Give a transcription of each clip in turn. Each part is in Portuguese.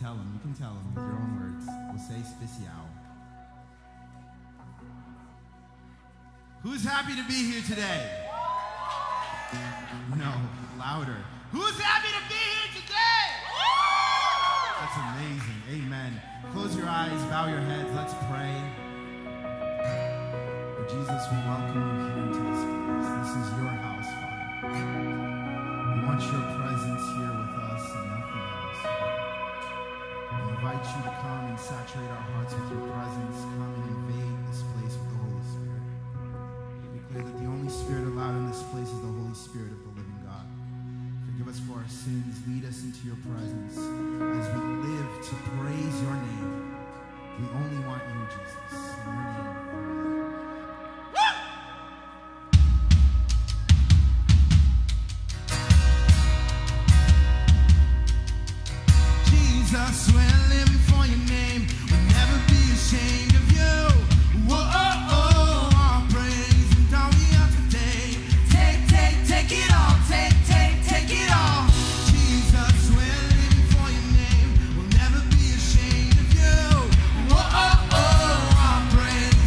tell them. You can tell them with your own words. We'll say especial. Who's happy to be here today? No, louder. Who's happy to be here today? That's amazing. Amen. Close your eyes, bow your heads. Let's pray. Lord Jesus, we welcome you here into this place. This is your house, Father. We want your presence here with us and nothing else. We invite you to come and saturate our hearts with your presence. Come and invade this place with the Holy Spirit. We declare that the only Spirit allowed in this place is the Holy Spirit of the living God. Forgive us for our sins. Lead us into your presence as we live to praise your name. We only want you, Jesus. In your name. Jesus, we're living for your name. We'll never be ashamed of you. Whoa, oh, oh, our praise and all we have today. Take it all. Take it all. Jesus, we're living for your name. We'll never be ashamed of you. Whoa, oh, oh, our praise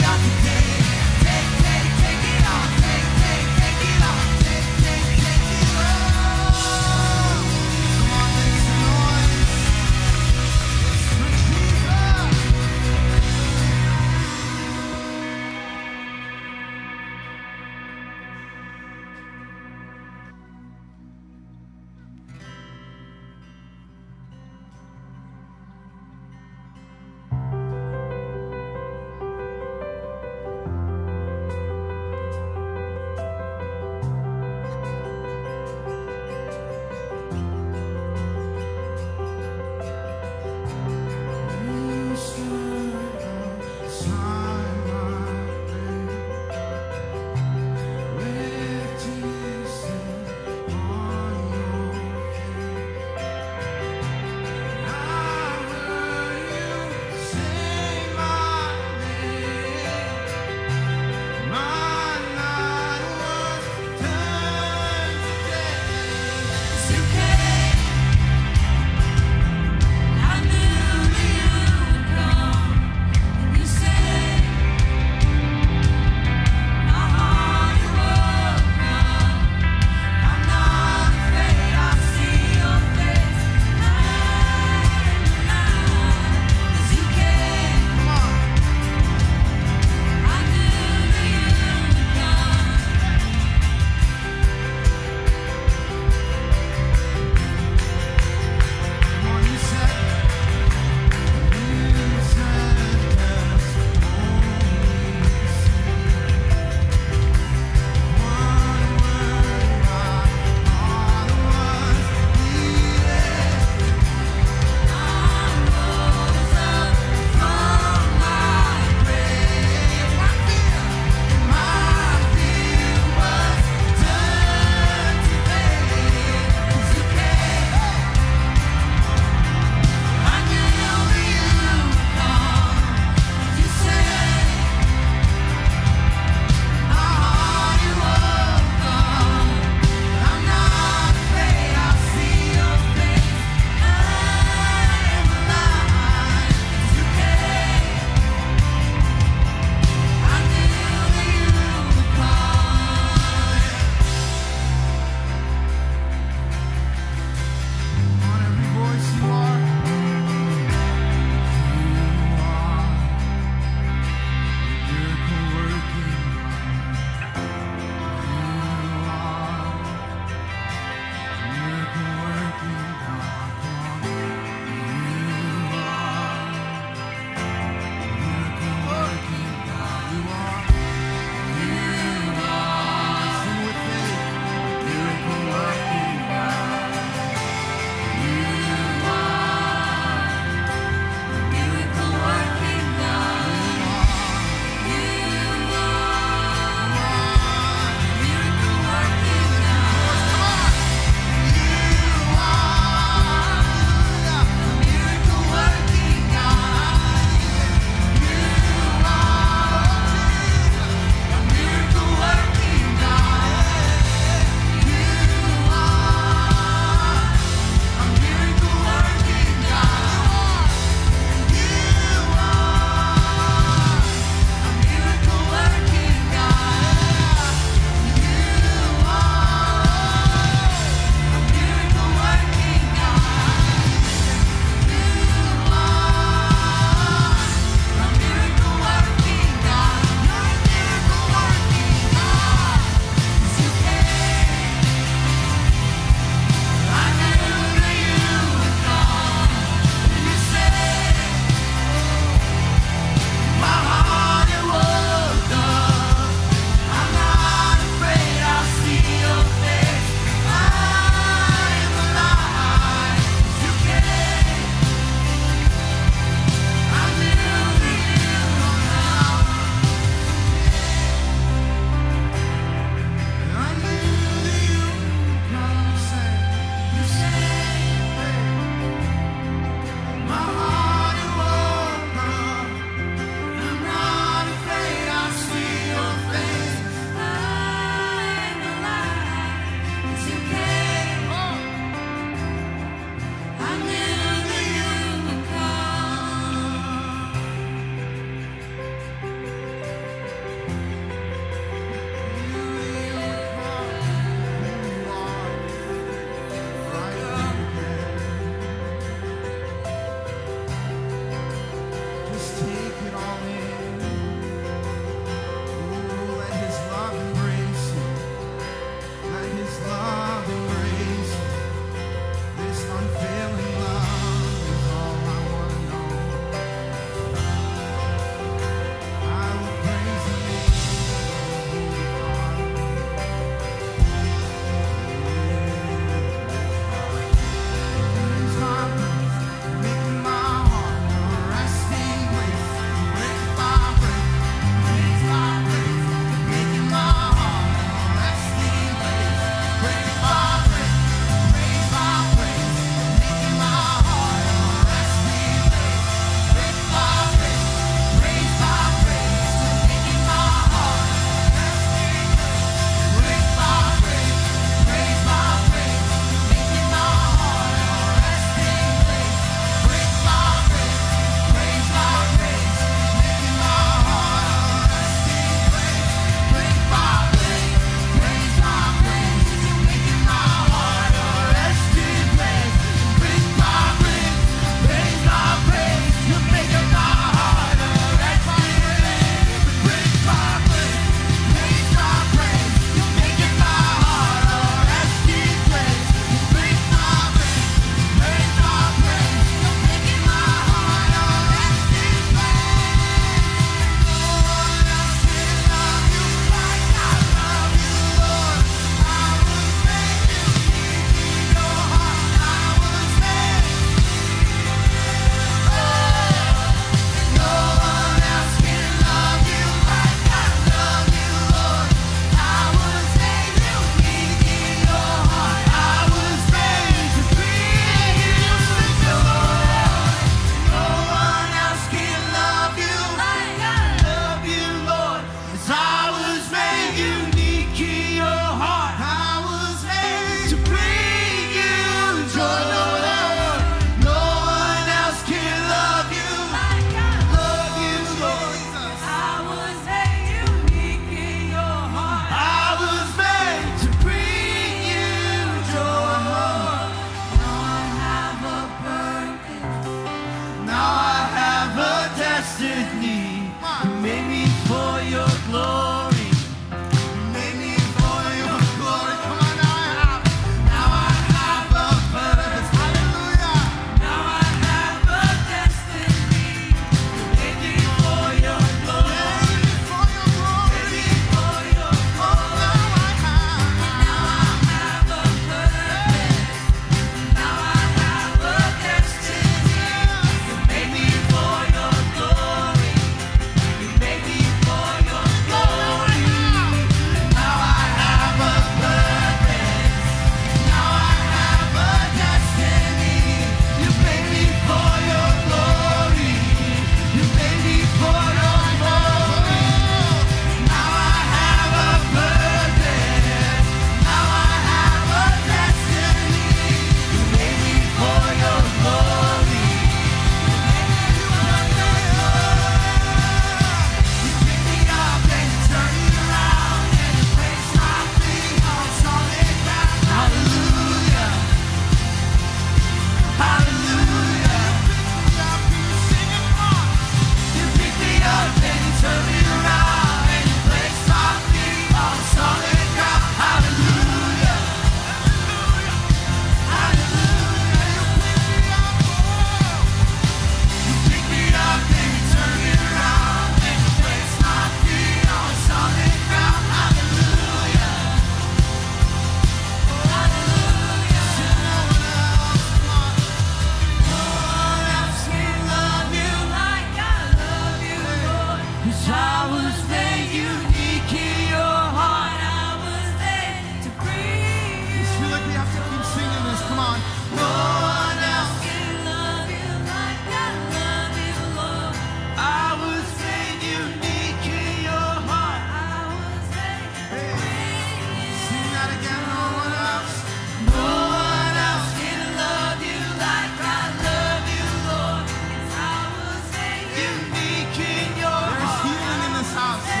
'cause I was made unique in your heart. I was made to breathe. I just feel like we have to keep singing this. Come on. No one else can love you like I love you, Lord. I was made unique in your heart. I was made to breathe. Sing that again. No one else. No one else can love you like I love you, Lord. 'Cause I was made unique in your There's heart. healing in this house.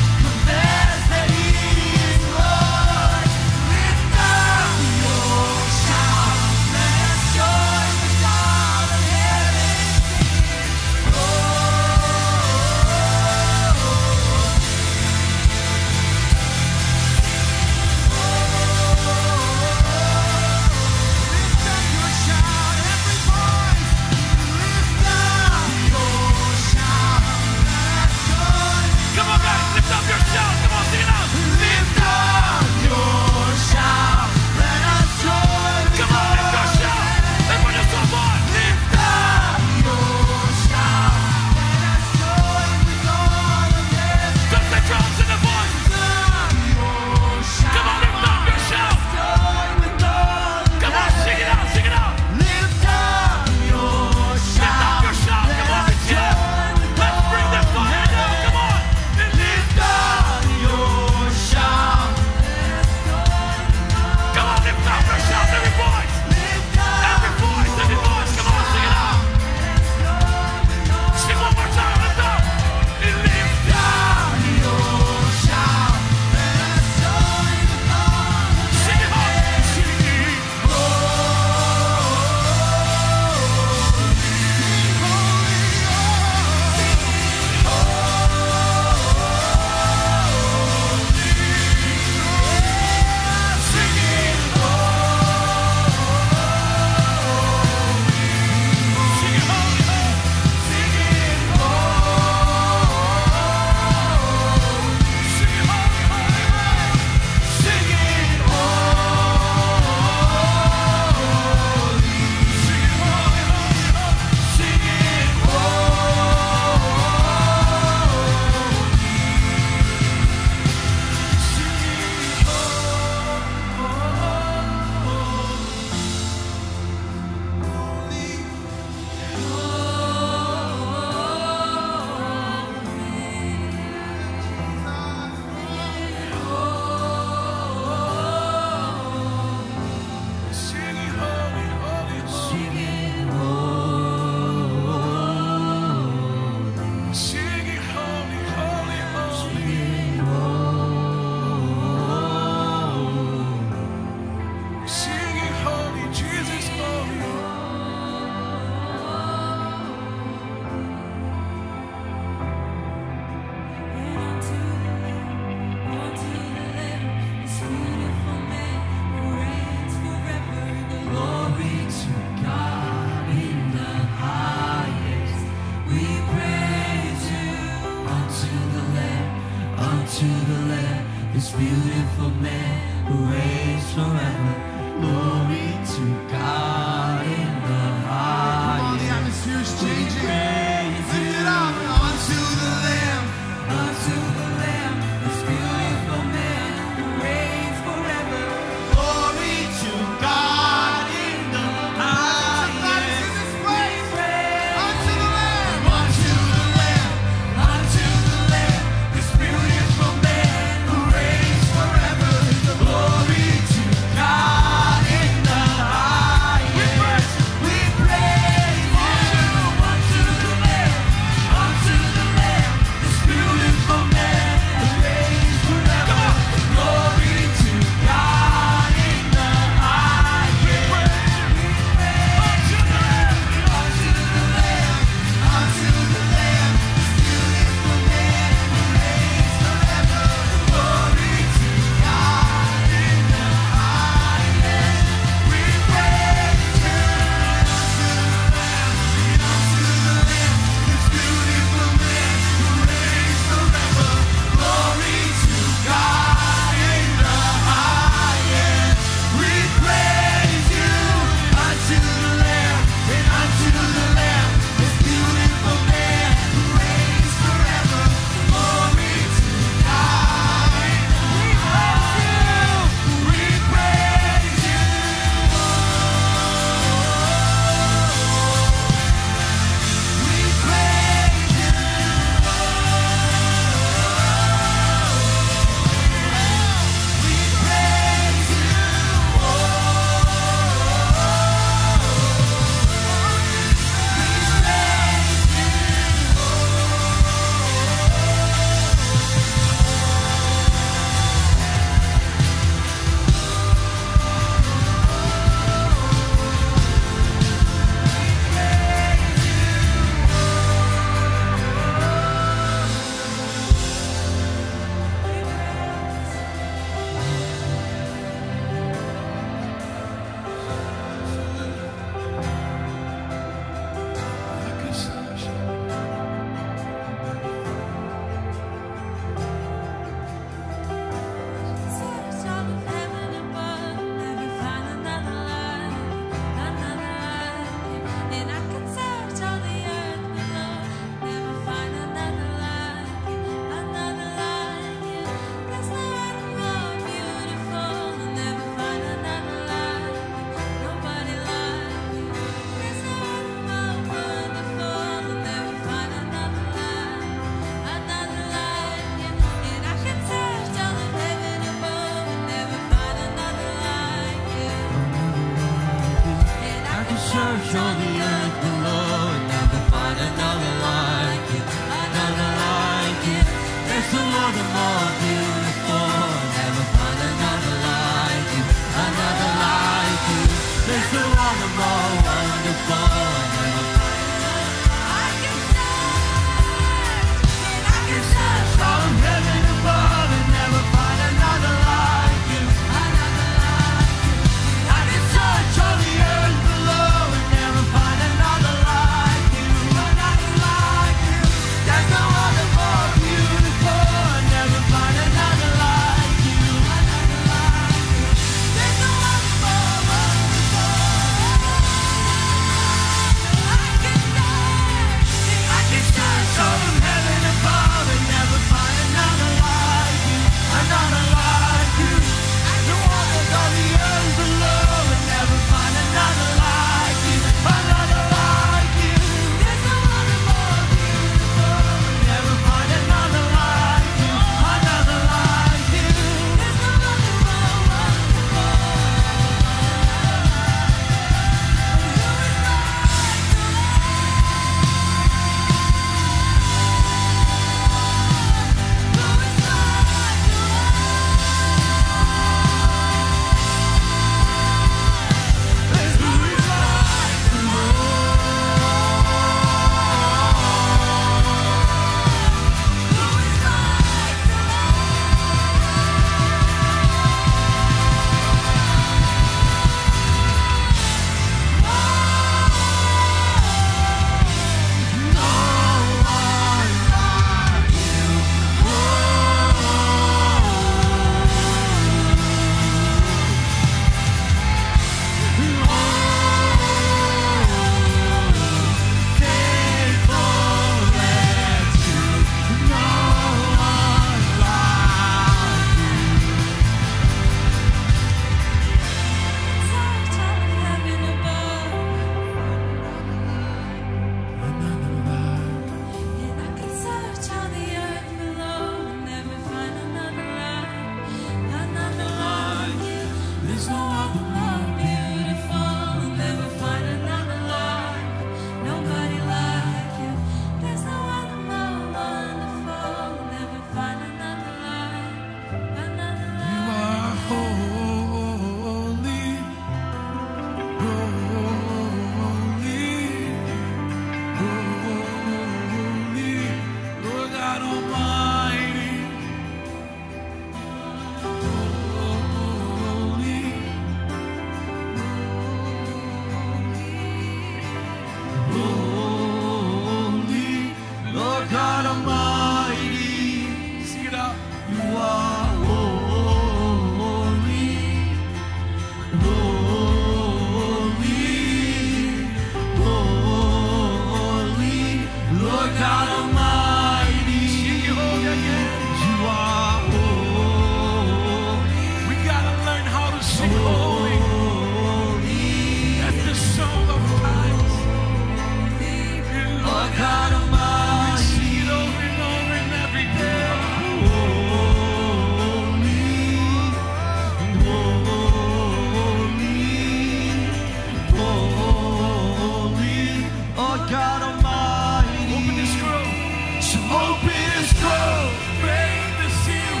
God Almighty. Open the scroll. So open the scroll. Break the seal.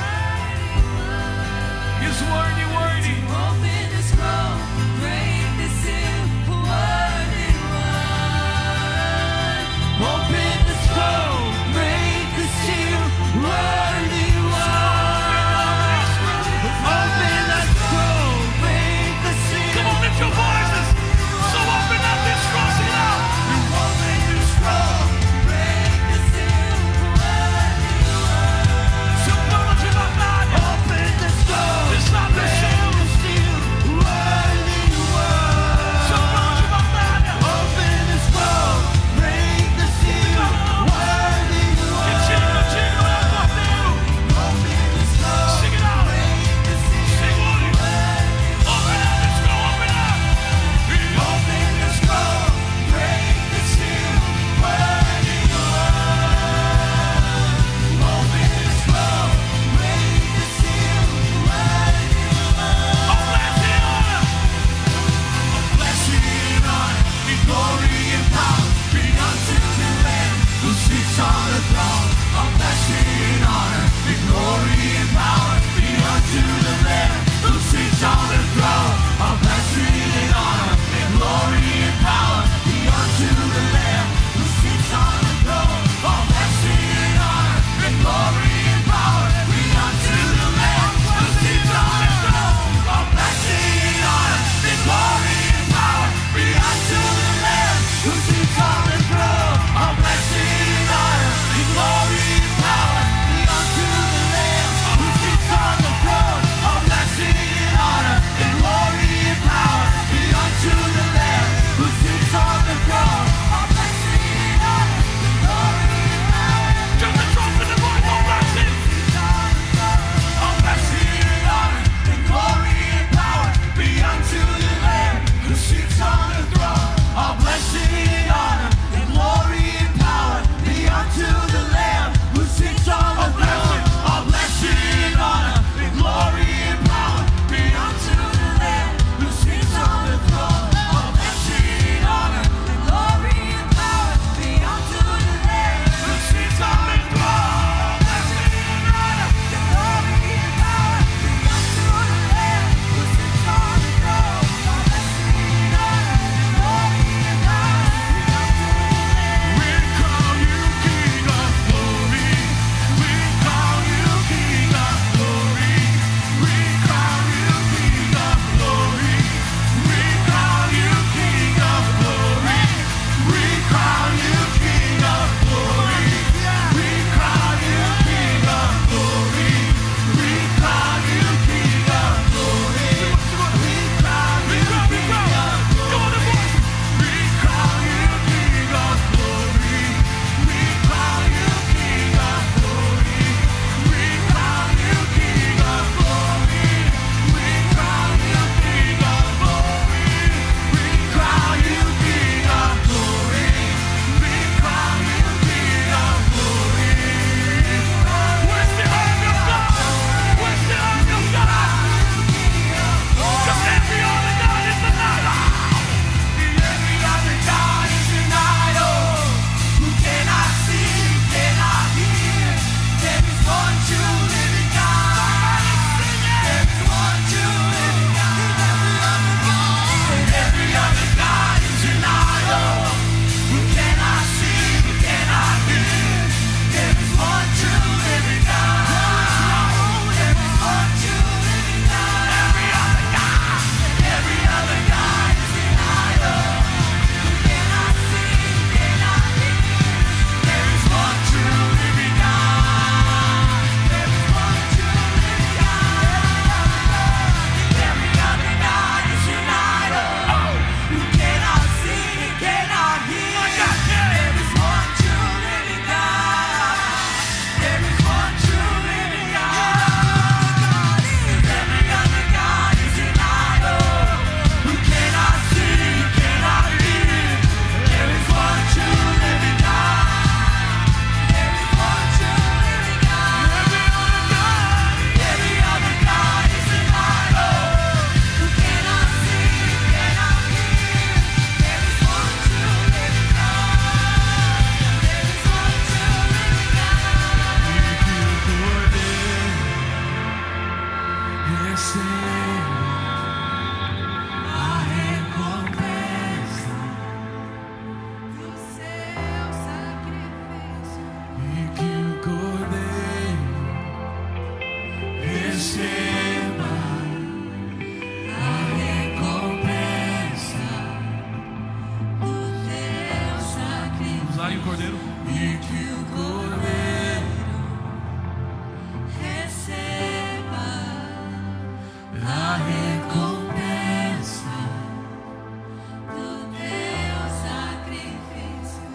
He's worthy, worthy. Open the scroll. Break the seal. Worthy one. Open the scroll. Break the seal. Worthy one. Open the scroll. Break the seal. Come on, lift your voices. So open up this scroll, sing it out. Open the scroll. Break the seal. Worthy Ah, e o cordeiro? e que o Cordeiro receba a recompensa do teu sacrifício.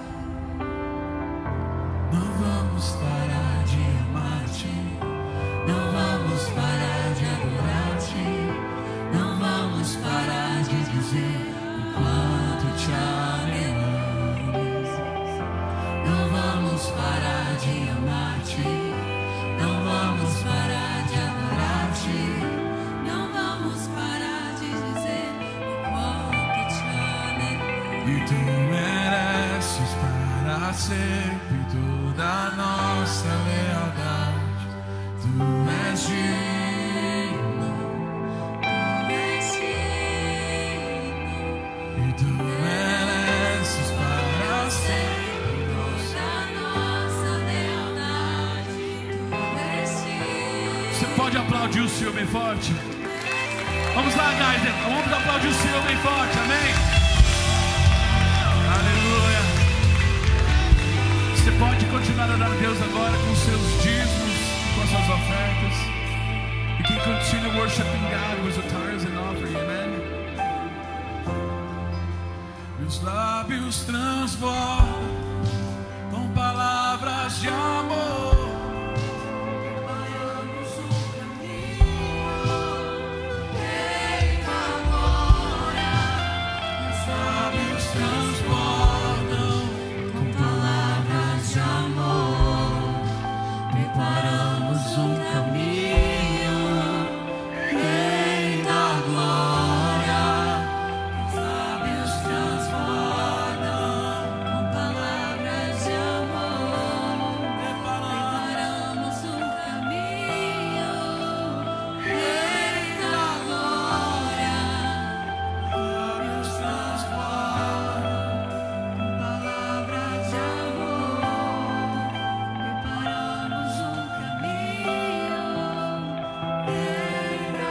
Não vamos parar de amar-te, não vamos parar de adorar-te, não vamos parar de dizer o quanto te amamos. Não vamos parar de amar-te, não vamos parar de adorar-te, não vamos parar de dizer o quanto te amamos. E tu mereces para sempre toda a nossa lealdade. Tu és digno, e tu mereces para sempre toda nossa lealdade, tu és digno. Você pode aplaudir o Senhor bem forte? Vamos lá, Gaider. Vamos aplaudir o Senhor bem forte. Amém? Aleluia. Você pode continuar a dar a Deus agora com seus dízimos, com as suas ofertas. You can continue worshiping God with your tithes and offering. Amen? Meus lábios transbordam com palavras de amor. Preparamos um caminho, Rei da glória. Meus lábios transbordam com palavras de amor. Preparamos um caminho, Rei da glória. Meus lábios transbordam com palavras de amor. Preparamos um caminho, Rei da glória. Lábios transbordam com palavras de amor. Preparamos um caminho, Rei da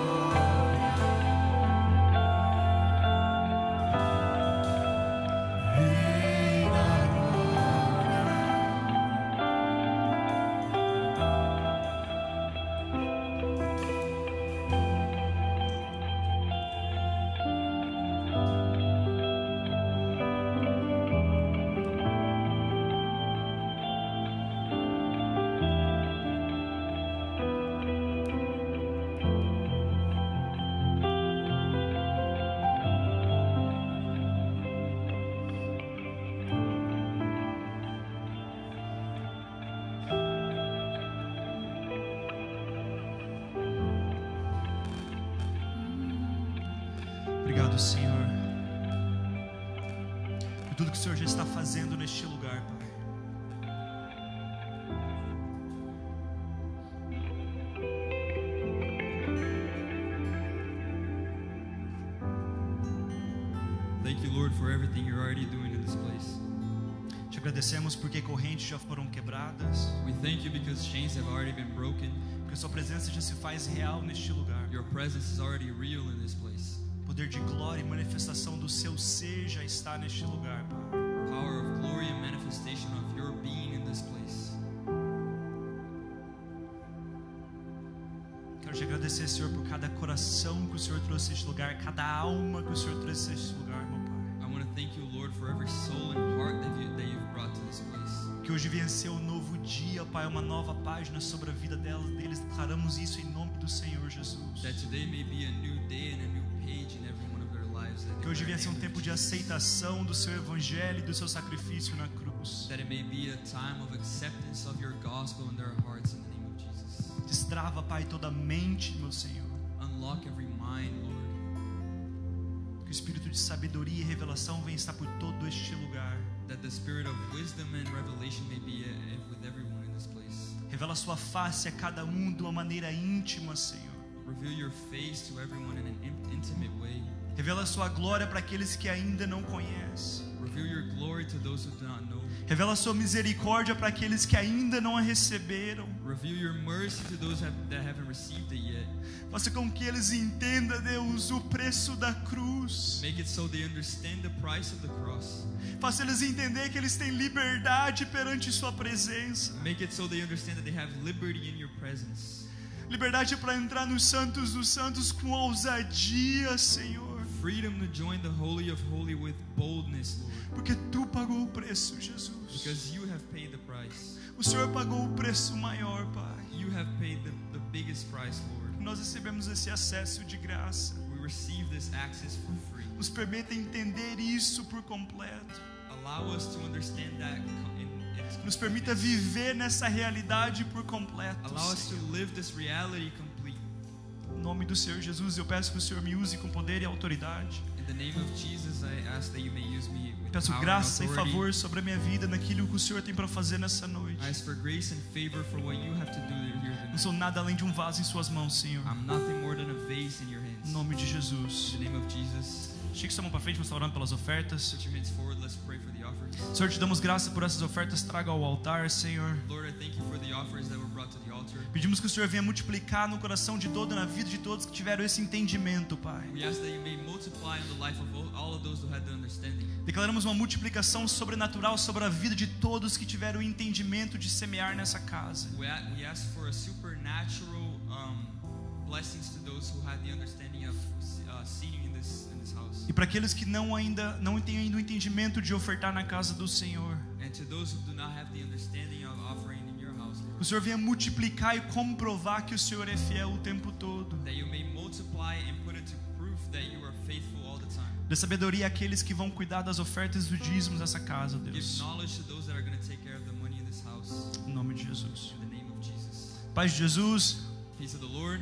Obrigado, Senhor, por tudo que o Senhor já está fazendo neste lugar, Pai. Thank you, Lord, for everything you're already doing in this place. Te agradecemos porque correntes já foram quebradas, We thank you because chains have already been broken. porque sua presença já se faz real neste lugar. Your presence is already real in this place. Poder de glória e manifestação do seu ser já está neste lugar, Pai. Power of glory and manifestation of your being in this place. Quero te agradecer, Senhor, por cada coração que o Senhor trouxe a este lugar, cada alma que o Senhor trouxe a este lugar, meu Pai. I want to thank you, Lord, for every soul and heart that you've brought to this place. Que hoje venha ser um novo dia, Pai, uma nova página sobre a vida deles. Declaramos isso em nome do Senhor Jesus. That today may be a new day and a new page in every one of their lives. Que hoje venha ser um tempo de aceitação do seu evangelho e do seu sacrifício na cruz. That it may be a time of acceptance of your gospel in their hearts in the name of Jesus. Destrava, Pai, toda a mente, meu Senhor. Unlock every mind, Lord. Que o espírito de sabedoria e revelação venha estar por todo este lugar. That the spirit of wisdom and revelation may be with everyone in this place. Revela a sua face a cada um de uma maneira íntima, Senhor. Reveal your face to everyone in an intimate way. Revela a sua glória para aqueles que ainda não conhecem. Reveal your glory to those who do not know. Revela a sua misericórdia para aqueles que ainda não a receberam. Reveal your mercy to those that haven't received it yet. Faça com que eles entendam, Deus, o preço da cruz. Make it so they understand the price of the cross. Faça eles entender que eles têm liberdade perante sua presença. Make it so they understand that they have liberty in your presence. Liberdade para entrar nos santos dos santos com ousadia, Senhor. Freedom to join the Holy of Holy with boldness, Lord. Porque Tu pagou o preço, Jesus. Because you have paid the price. O Senhor pagou o preço maior, Pai. You have paid the biggest price, Lord. Nós recebemos esse acesso de graça. We receive this access for free. Nos permita entender isso por completo. Allow us to understand that in its Nos permita viver nessa realidade por completo. Allow us to live this reality complete. Em nome do Senhor Jesus, eu peço que o Senhor me use com poder e autoridade. In the name of Jesus, I ask that you may use me with Peço power graça and e authority. favor sobre a minha vida, naquilo que o Senhor tem para fazer nessa noite. I ask for grace and favor for what you have to do here Não tonight. sou nada além de um vaso em suas mãos, Senhor. I'm nothing more than a vase in your hands. Em nome de Jesus. In the name of Jesus, Estique sua mão para frente, vamos estar orando pelas ofertas. put your hands forward. Let's pray for the offerings. Senhor, te damos graça por essas ofertas, traga ao altar, Senhor. Lord, I thank you for the offerings that were brought to the altar. Pedimos que o Senhor venha multiplicar no coração de todo, na vida de todos que tiveram esse entendimento, Pai. We ask that you may multiply in the life of all of those who had the understanding. Declaramos uma multiplicação sobrenatural sobre a vida de todos que tiveram o entendimento de semear nessa casa. We ask for a supernatural blessings to those who had the understanding of seating in this house. E para aqueles que não têm ainda o entendimento de ofertar na casa do Senhor, And to those who do not have the understanding of offering in your house, Lord, o Senhor venha multiplicar e comprovar que o Senhor é fiel o tempo todo. that you may multiply and put it to proof that you are faithful all the time. Dê sabedoria àqueles que vão cuidar das ofertas e dos dízimos dessa casa, Give Deus. knowledge to those that are going to take care of the money in this house. Em nome de Jesus. In the name of Jesus. Paz de Jesus. Peace of the Lord.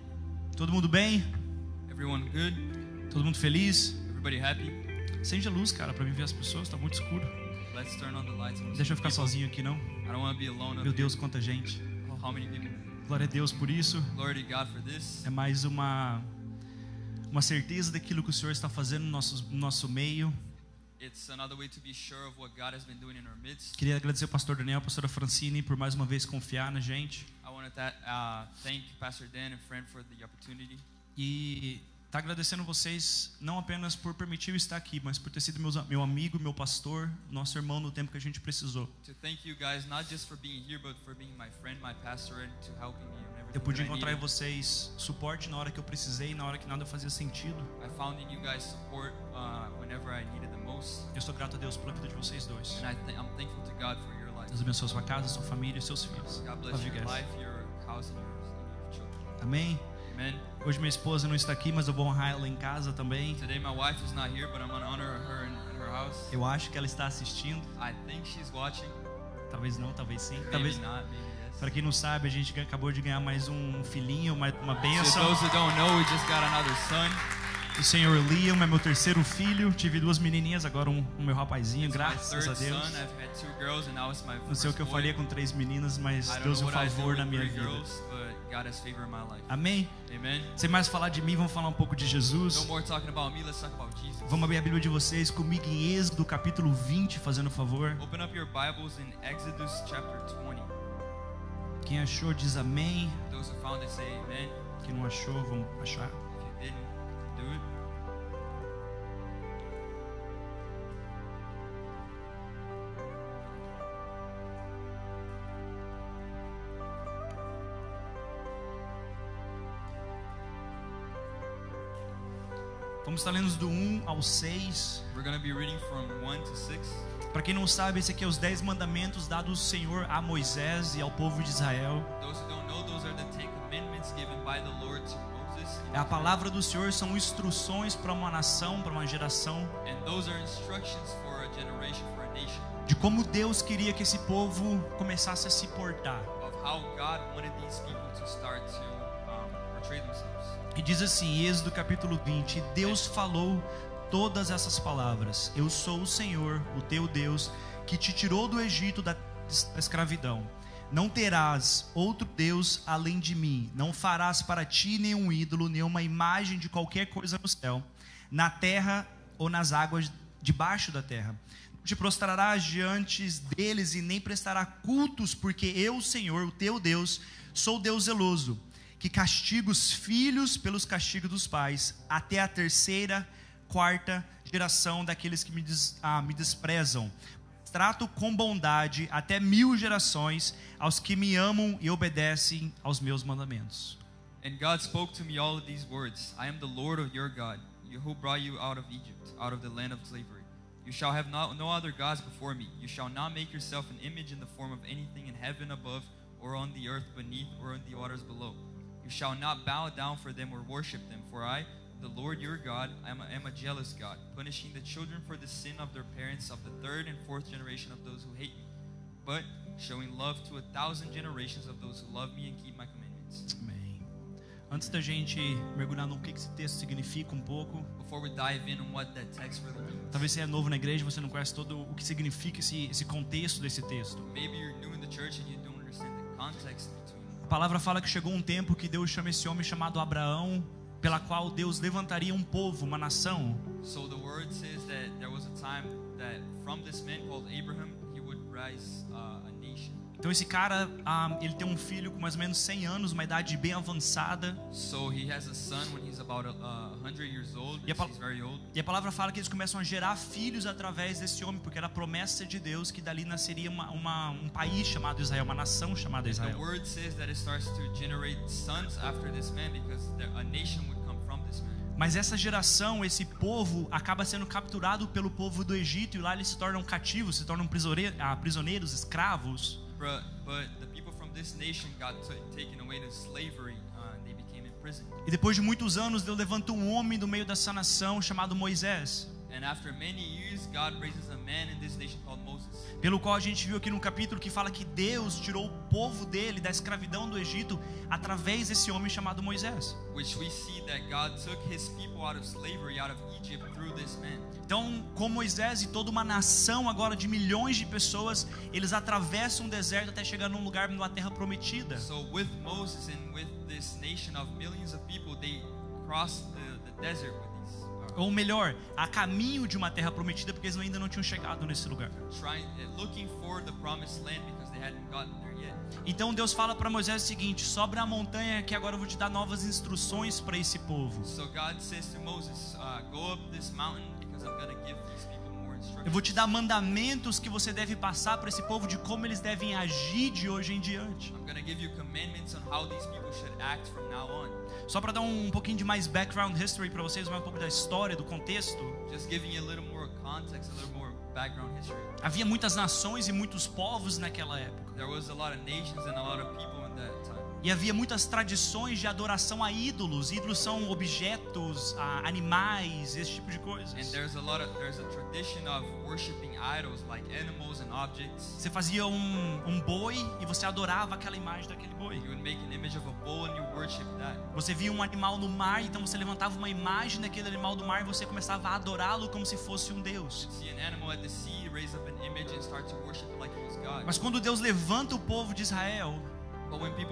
Todo mundo bem? Everyone good? Todo mundo feliz? Everybody happy? Acende a luz, cara, para mim ver as pessoas. Tá muito escuro. Let's turn on the lights. Não deixa eu ficar sozinho aqui, não. I don't want to be alone up Meu here. Deus, quanta gente. How many people? Glória a Deus por isso. Glory to God for this. É mais uma certeza daquilo que o Senhor está fazendo no nosso meio. It's another way to be sure of what God has been doing in our midst. Queria agradecer ao pastor Daniel, a pastora Francine, por mais uma vez confiar na gente. I want to thank Pastor Dan and friend for the opportunity. E tá agradecendo vocês não apenas por permitir eu estar aqui, mas por ter sido meu amigo, meu pastor, nosso irmão no tempo que a gente precisou. To thank you guys not just for being here, but for being my friend, my pastor, and to helping me in everything Eu pude that I encontrar em needed. vocês suporte na hora que eu precisei, na hora que nada fazia sentido. I found in you guys support whenever I needed the most, Eu sou grato a Deus pela vida de vocês dois. and I'm thankful to God for your life. Deus abençoe a sua casa, sua família e seus filhos. God bless Love you your guys. life, your house, and your children. Amém? Amen. Hoje minha esposa não está aqui, mas eu vou honrar ela em casa também. Today my wife is not here, but I'm going to honor her in her house. Eu acho que ela está assistindo. I think she's watching. Talvez não, talvez sim. Maybe Talvez. not, maybe yes. Para quem não sabe, a gente acabou de ganhar mais um filhinho, uma For bênção. those who don't know, we just got another son. O senhor Liam é meu terceiro filho. Tive duas menininhas, agora um meu rapazinho, It's my graças a third Deus. son. I've had 2 girls, and now it's my Não sei o first que eu boy. faria com 3 meninas, mas I don't Deus know deu what I'd do favor with na minha 3 vida. girls, but God has favor in my life. Amém? Amen. Sem mais falar de mim, vamos falar um pouco de Jesus. No more talking about me, let's talk about Jesus. Vamos abrir a Bíblia de vocês comigo em Êxodo capítulo 20, fazendo favor. Open up your Bibles in Exodus chapter 20. Quem achou diz amém. Those who found it say amen. Quem não achou, vamos achar. If you didn't, do it. Vamos estar lendo do 1 ao 6. We're going to be reading from 1 to 6. Para quem não sabe, esse aqui é os 10 mandamentos dados do Senhor a Moisés e ao povo de Israel. Those who don't know, those are the 10 commandments given by the Lord to Moses. É a palavra do Senhor, são instruções para uma nação, para uma geração, And those are instructions for a generation, for a nation, de como Deus queria que esse povo começasse a se portar. of how God wanted these people to start to portray themselves. E diz assim, Êxodo capítulo 20, Deus falou todas essas palavras: Eu sou o Senhor, o teu Deus, que te tirou do Egito da escravidão. Não terás outro Deus além de mim. Não farás para ti nenhum ídolo, nenhuma imagem de qualquer coisa no céu, na terra ou nas águas debaixo da terra. Não te prostrarás diante deles e nem prestará cultos, porque eu, Senhor, o teu Deus, sou Deus zeloso, que castiga os filhos pelos castigos dos pais, até a 3ª, quarta geração daqueles que me desprezam. Trato com bondade até 1000 gerações aos que me amam e obedecem aos meus mandamentos. And God spoke to me all of these words. I am the Lord of your God, who brought you out of Egypt, out of the land of slavery. You shall have no other gods before me. You shall not make yourself an image in the form of anything in heaven above, or on the earth beneath, or in the waters below. You shall not bow down for them or worship them, for I, the Lord your God, am a jealous God, punishing the children for the sin of their parents of the 3rd and 4th generation of those who hate me, but showing love to 1,000 generations of those who love me and keep my commandments. Amém. Antes da gente mergulhar no que esse texto significa um pouco, Before we dive in on what that text really means, talvez você é novo na igreja, você não conhece todo o que significa esse contexto desse texto. maybe you're new in the church and you don't understand the context between. A palavra fala que chegou um tempo que Deus chama esse homem chamado Abraão, pela qual Deus levantaria um povo, uma nação. So the word says that there was a time that from this man called Abraham, he would rise a nation. Então esse cara, ele tem um filho com mais ou menos 100 anos, uma idade bem avançada. So he has a son when he's about 100 years old, E a because he's very old. E a palavra fala que eles começam a gerar filhos através desse homem, porque era a promessa de Deus que dali nasceria um país chamado Israel, uma nação chamada The Israel. word says that it starts to generate sons after this man, because a nation would come from this man. Mas essa geração, esse povo, acaba sendo capturado pelo povo do Egito, e lá eles se tornam cativos, se tornam prisioneiros, escravos. But the people from this nation got taken away to slavery, and they became imprisoned. E depois de muitos anos, Deus levanta um homem do meio dessa nação chamado Moisés, And after many years, God raises a man in this nation called Moses, pelo qual a gente viu aqui no capítulo que fala que Deus tirou o povo dele da escravidão do Egito através desse homem chamado Moisés. which we see that God took his people out of slavery, out of Egypt, through this man. Então, com Moisés e toda uma nação agora de milhões de pessoas, eles atravessam o deserto até chegar num lugar, numa terra prometida. So with Moses and with this nation of millions of people, they crossed the desert with these, Ou melhor, a caminho de uma terra prometida, porque eles ainda não tinham chegado nesse lugar. looking for the promised land because they hadn't gotten there yet. Então Deus fala para Moisés o seguinte: sobe a montanha que agora eu vou te dar novas instruções para esse povo. So God says to Moses, go up this mountain because I'm going to give these people more instructions. Eu vou te dar mandamentos que você deve passar para esse povo de como eles devem agir de hoje em diante. I'm going to give you commandments on how these people should act from now on. Só para dar um pouquinho de mais background history para vocês, mais um pouco da história, do contexto. Just giving you a little more context, a little more background history. Havia muitas nações e muitos povos naquela época. There was a lot of nations and a lot of people in that time. E havia muitas tradições de adoração a ídolos. Ídolos são objetos, animais, esse tipo de coisas. And there's a tradition of worshiping idols like animals and objects. Você fazia um boi e você adorava aquela imagem daquele boi. You would make an image of a bull and you worship that. Você via um animal no mar, então você levantava uma imagem daquele animal do mar e você começava a adorá-lo como se fosse um deus. See an animal at the sea, raise up an image and start to worship it like it was God. Mas quando Deus levanta o povo de Israel, But when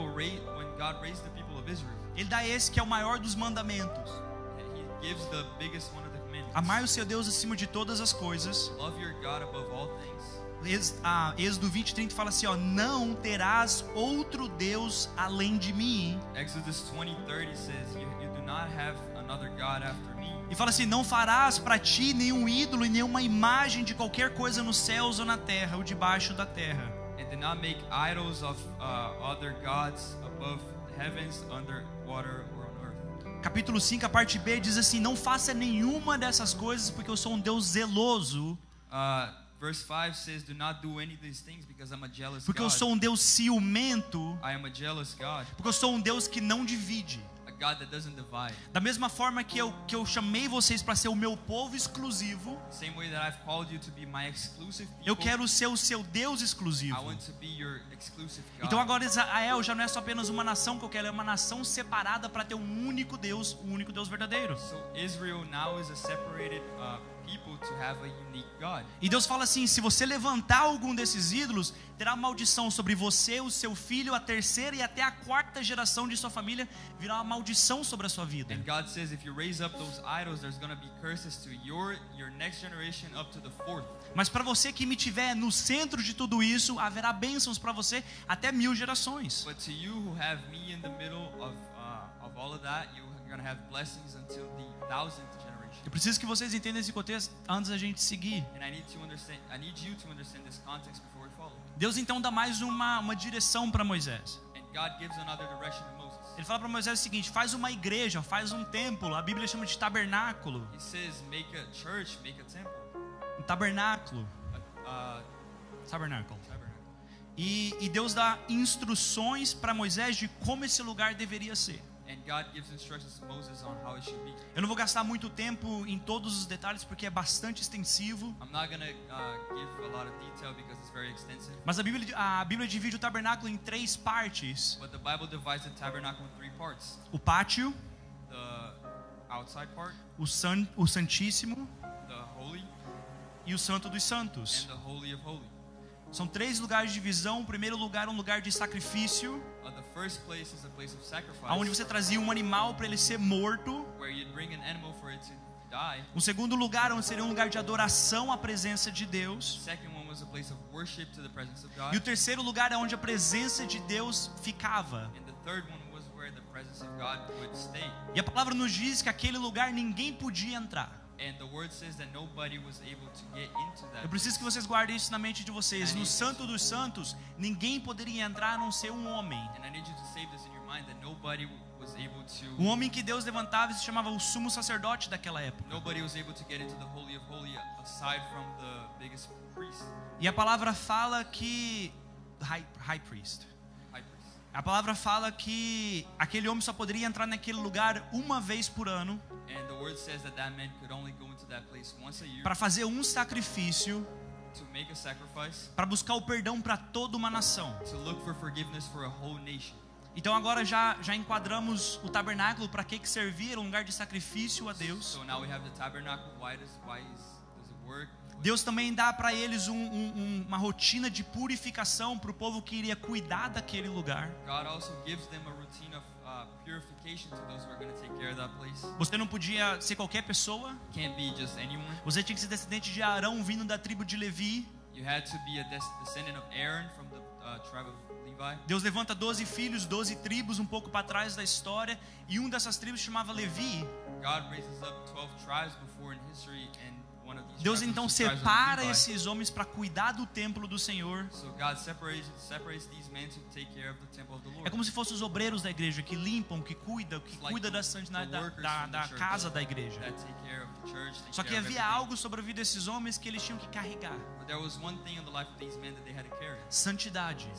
God raised the people of Israel, Ele dá esse que é o maior dos mandamentos: He gives the biggest one of the commandments. amar o seu Deus acima de todas as coisas. Love your God above all things. Êxodo 20:30 fala assim, ó: não terás outro Deus além de mim. Exodus 20:30 says, you do not have another God after me. E fala assim: não farás para ti nenhum ídolo e nenhuma imagem de qualquer coisa nos céus ou na terra ou debaixo da terra. And do not make idols of other gods above the heavens, under water, or on earth. Capítulo 5, a parte B diz assim: não faça nenhuma dessas coisas, porque eu sou um Deus zeloso. Verse 5 says, do not do any of these things because I'm a jealous Porque eu God. sou um Deus ciumento. I am a jealous God, Porque eu sou um Deus que não divide. a God that doesn't divide. Da mesma forma que eu chamei vocês para ser o meu povo exclusivo, Same way that I've called you to be my exclusive people, eu quero ser o seu Deus exclusivo. I want to be your exclusive God. Então agora Israel já não é só apenas uma nação que eu quero, é uma nação separada para ter um único Deus verdadeiro. So Israel now is a separated people to have a unique God. E Deus fala assim: se você levantar algum desses ídolos, terá maldição sobre você, o seu filho, a terceira e até a quarta geração de sua família, virá uma maldição sobre a sua vida. And God says if you raise up those idols, there's going to be curses to your next generation up to the fourth. Mas para você que me tiver no centro de tudo isso, haverá bênçãos para você até 1000 gerações. But to you who have me in the middle of all of that, you're going to have blessings until the 1000th generation. large. Eu preciso que vocês entendam esse contexto antes da gente seguir. And I need you to understand this context before we follow. Deus então dá mais uma direção para Moisés. And God gives another direction to Moses. Ele fala para Moisés o seguinte: faz uma igreja, faz um templo. A Bíblia chama de tabernáculo. He says, make a church, make a temple. Um tabernáculo. Tabernacle. Tabernáculo. E Deus dá instruções para Moisés de como esse lugar deveria ser. And God gives instructions to Moses on how it should be. Eu não vou gastar muito tempo em todos os detalhes porque é bastante extensivo. I'm not going to give a lot of detail because it's very extensive. Mas a Bíblia divide o tabernáculo em 3 partes: But the Bible divides the tabernacle in 3 parts. o pátio, The outside part, o Santíssimo the holy, e o Santo dos Santos. and the holy of holy. São 3 lugares de divisão. O primeiro lugar é um lugar de sacrifício, The first place is a place of sacrifice, onde você trazia um animal para ele ser morto. where you'd bring an animal for it to die. O segundo lugar seria um lugar de adoração à presença de Deus. The second one was a place of worship to the presence of E o God. terceiro lugar é onde a presença de Deus ficava. And the third one was where the presence of God would stay. E a palavra nos diz que aquele lugar ninguém podia entrar. And the word says that nobody was able to get into that. Eu preciso que vocês guardem isso na mente de vocês. No Santo dos Santos, ninguém poderia entrar a não ser um homem. And I need you to save this in your mind that nobody was able Um to homem que Deus levantava e se chamava o sumo sacerdote daquela época. nobody was able to get into the holy of holy aside from the biggest priest, E a palavra fala que high priest. high priest. A palavra fala que aquele homem só poderia entrar naquele lugar uma vez por ano And the word says that that man could only go into that place once a year para fazer um sacrifício to make a sacrifice, para buscar o perdão para toda uma nação. to look for forgiveness for a whole nation. Então agora já enquadramos o tabernáculo para que servia, era um lugar de sacrifício a Deus. So now we have the tabernacle. Why does it work? Deus também dá para eles uma rotina de purificação para o povo que iria cuidar daquele lugar. God also gives them a routine of purification to those who are going to take care of that place. Você não podia ser qualquer pessoa. Can't be just anyone. Você tinha que ser descendente de Arão, vindo da tribo de Levi. You had to be a descendant of Aaron from the tribe of Levi. Deus levanta 12 filhos, 12 tribos, um pouco para trás da história, e um dessas tribos chamava Levi. God raises up 12 tribes before in history, and one of these Deus tribes então was the tribes of separa Levi. esses homens para cuidar do templo do Senhor. So God separates these men to take care of the temple of the Lord. É como se fossem os obreiros da igreja que limpam, que cuidam da santidade da casa da igreja. That take care of the church, take Só que care of havia everything. algo sobre a vida desses homens que eles tinham que carregar: But there was one thing in the life of these men that they had to carry: santidade.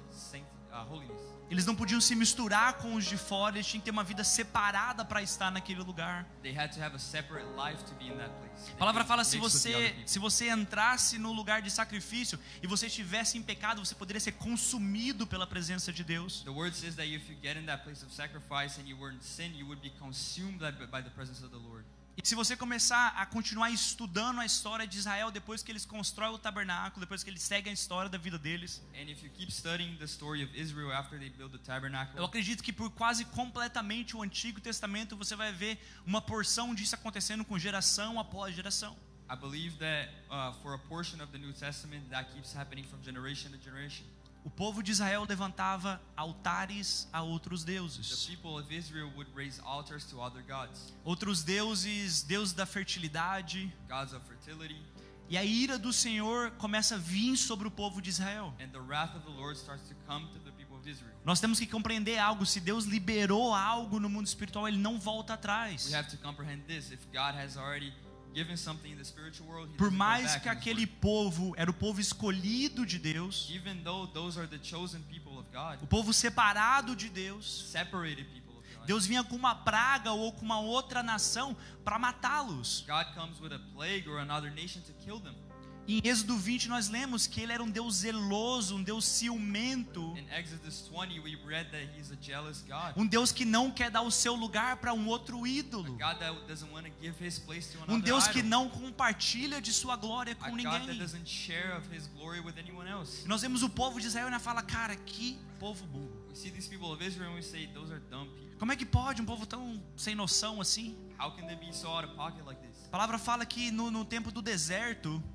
holiness. Eles não podiam se misturar com os de fora, eles tinham que ter uma vida separada para estar naquele lugar. They had to have a separate life to be in that place. A palavra fala, se Mixed with the other people. você entrasse no lugar de sacrifício e você estivesse em pecado, você poderia ser consumido pela presença de Deus. The word says that if you get in that place of sacrifice and you were in sin, you would be consumed by the presence of the Lord. E se você começar a continuar estudando a história de Israel depois que eles constroem o tabernáculo, depois que eles seguem a história da vida deles, And if you keep studying the story of Israel after they build the tabernacle, eu acredito que por quase completamente o Antigo Testamento você vai ver uma porção disso acontecendo com geração após geração. I believe that for a portion of the New Testament, that keeps happening from generation to generation. O povo de Israel levantava altares a outros The deuses. people of Israel would raise altars to other gods, Outros deuses, deus da fertilidade. gods of fertility, E a ira do Senhor começa a vir sobre o povo de Israel. and the wrath of the Lord starts to come to the people of Israel. Nós temos que compreender algo: se Deus liberou algo no mundo espiritual, Ele não volta atrás. We have to comprehend this. If God has already given something in the spiritual world, He Por doesn't go mais back que on His aquele word. povo era o povo escolhido de Deus, Even though those are the chosen people of God, o povo separado de Deus, separated people of God, Deus vinha com uma praga ou com uma outra nação para matá-los. God comes with a plague or another nation to kill them. Em Êxodo 20 nós lemos que Ele era um Deus zeloso, um Deus ciumento, In Exodus 20, we read that He's a jealous God. um Deus que não quer dar o seu lugar para um outro ídolo, God that doesn't want to give His place to um another Deus que idol. não compartilha de sua glória A com God that ninguém. doesn't share of His glory with anyone else. E nós vemos o povo de Israel e fala: cara, que povo burro. We see these people of Israel and we say, those are dumb people. Como é que pode um povo tão sem noção assim? How can they be so out of pocket like this? A palavra fala que no tempo do deserto, The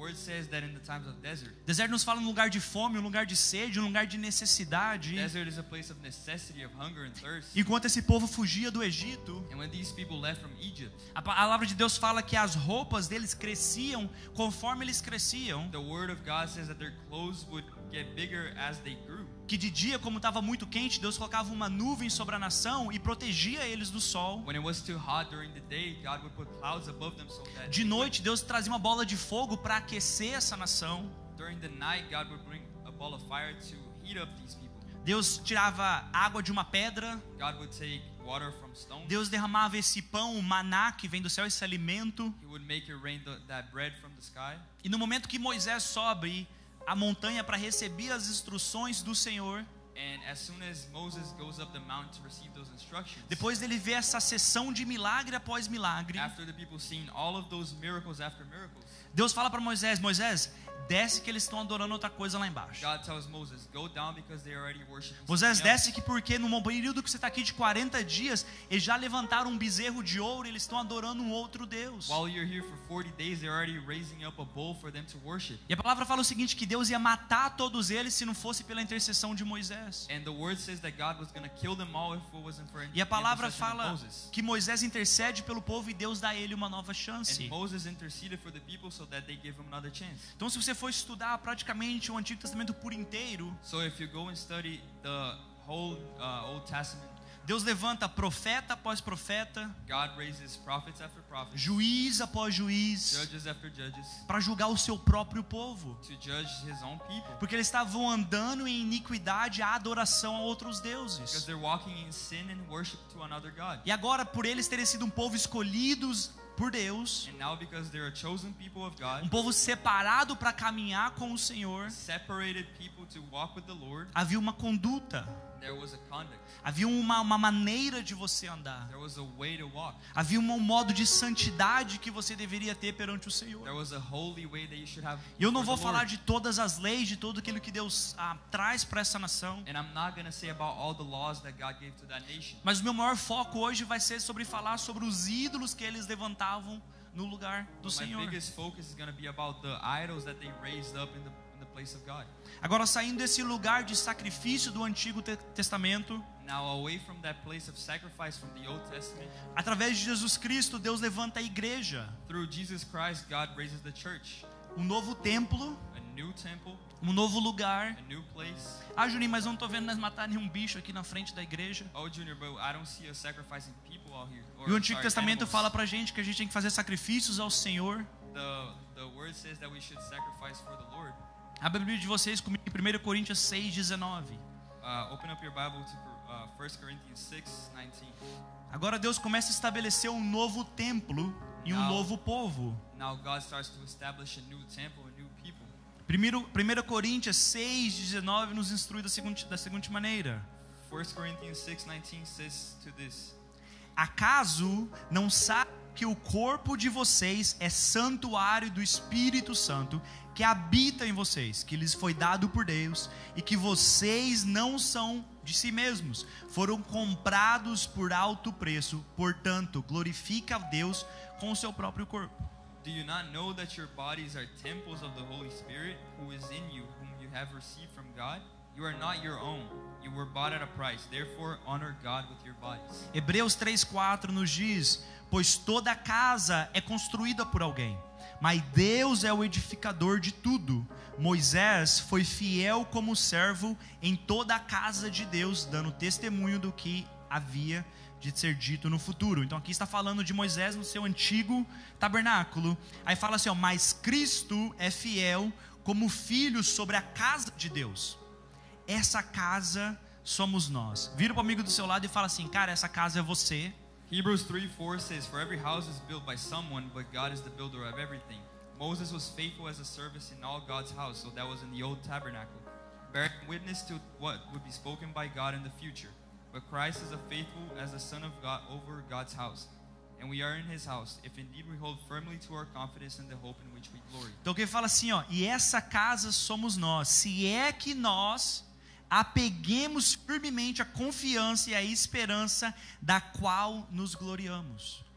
word says that in the times of desert, Deserto nos fala um lugar de fome, um lugar de sede, um lugar de necessidade. desert is a place of necessity, of hunger and thirst. Enquanto esse povo fugia do Egito, And when these people left from Egypt, a palavra de Deus fala que as roupas deles cresciam conforme eles cresciam. the word of God says that their clothes would get bigger as they grew. Que de dia, como estava muito quente, Deus colocava uma nuvem sobre a nação e protegia eles do sol. When it was too hot during the day, God would put clouds above them so that De noite, Deus trazia uma bola de fogo para aquecer essa nação. during the night, God would bring a ball of fire to heat up these people. Deus tirava água de uma pedra. God would take water from stone. Deus derramava esse pão, o maná que vem do céu, esse alimento. He would make it rain that bread from the sky. E no momento que Moisés sobe a montanha para receber as instruções do Senhor, And as soon as Moses goes up the mountain to receive those instructions, depois dele ver essa sessão de milagre após milagre, after the people seen all of those miracles after miracles, Deus fala para Moisés: Moisés, desce que eles estão adorando outra coisa lá embaixo. God tells Moses, go down because they are already worshiping Moisés, something desce else. que porque no período que você está aqui de 40 dias, eles já levantaram um bezerro de ouro e eles estão adorando um outro Deus. While you're here for 40 days, they're already raising up a bull for them to worship. E a palavra fala o seguinte, que Deus ia matar todos eles se não fosse pela intercessão de Moisés. And the word says that God was going to kill them all if it wasn't for E a the palavra intercession of fala Moses. que Moisés intercede pelo povo e Deus dá a ele uma nova chance. And Moses interceded for the people so that they give him another chance. Então, se você for estudar praticamente o Antigo Testamento por inteiro, So if you go and study the whole Old Testament, Deus levanta profeta após profeta, God raises prophets after prophets, juiz após juiz, judges after judges, para julgar o seu próprio povo. to judge his own people. Porque eles estavam andando em iniquidade, a adoração a outros Because deuses. they're walking in sin and worship to another God. E agora, por eles terem sido um povo escolhidos por Deus, And now because they're a chosen people of um God, povo separado para caminhar com o Senhor, separated people to walk with the Lord, havia uma conduta, there was a conduct. havia uma maneira de você andar, There was a way to walk. havia um modo de santidade que você deveria ter perante o Senhor. There was a holy way that you should have. E eu não before vou the falar Lord. de todas as leis, de tudo aquilo que Deus traz para essa nação, And I'm not going to say about all the laws that God gave to that nation. mas o meu maior foco hoje vai ser sobre falar sobre os ídolos que eles levantavam no lugar do But my Senhor. biggest focus is going to be about the idols that they raised up in the place of God. Agora, saindo desse lugar de sacrifício do Antigo Testamento, Now, away from that place of sacrifice from the Old Testament, através de Jesus Cristo, Deus levanta a igreja, through Jesus Christ, God raises the church, um novo templo, a new temple, um novo lugar. a new place. Juninho, mas eu não estou vendo nós matar nenhum bicho aqui na frente da igreja. Oh, Junior, but I don't see us sacrificing people out here. Or, E o Antigo sorry, Testamento animals. fala pra gente que a gente tem que fazer sacrifícios ao Senhor. The word says that we should sacrifice for the Lord. Abra a Bíblia de vocês comigo em 1 Coríntios 6:19. Open up your Bible to 1 Corinthians 6:19. Agora Deus começa a estabelecer um novo templo e um Não. novo povo. Now God starts to establish a new temple, a new people. 1 Coríntios 6:19 nos instrui da seguinte maneira: 1 Corinthians 6:19 says to this: acaso não sabe que o corpo de vocês é santuário do Espírito Santo que habita em vocês, que lhes foi dado por Deus, e que vocês não são de si mesmos, foram comprados por alto preço, portanto, glorifica a Deus com o seu próprio corpo. Do you not know that your bodies are temples of the Holy Spirit who is in you, whom you have received from God? You are not your own. You were bought at a price. Therefore, honor God with your bodies. Hebreus 3:4 nos diz: pois toda casa é construída por alguém, mas Deus é o edificador de tudo. Moisés foi fiel como servo em toda a casa de Deus, dando testemunho do que havia de ser dito no futuro. Então aqui está falando de Moisés no seu antigo tabernáculo. Aí fala assim, mas Cristo é fiel como filho sobre a casa de Deus. Essa casa somos nós. Vira para o amigo do seu lado e fala assim, cara, essa casa é você. Hebrews 3:4 says, for every house is built by someone, but God is the builder of everything. Moses was faithful as a servant in all God's house, so that was in the old tabernacle, bearing witness to what would be spoken by God in the future. But Christ is faithful as the Son of God over God's house. And we are in His house, if indeed we hold firmly to our confidence in the hope in which we glory. Então que ele fala assim, e essa casa somos nós, se é que nós apeguemos firmemente a confiança e a esperança da qual nos gloriamos.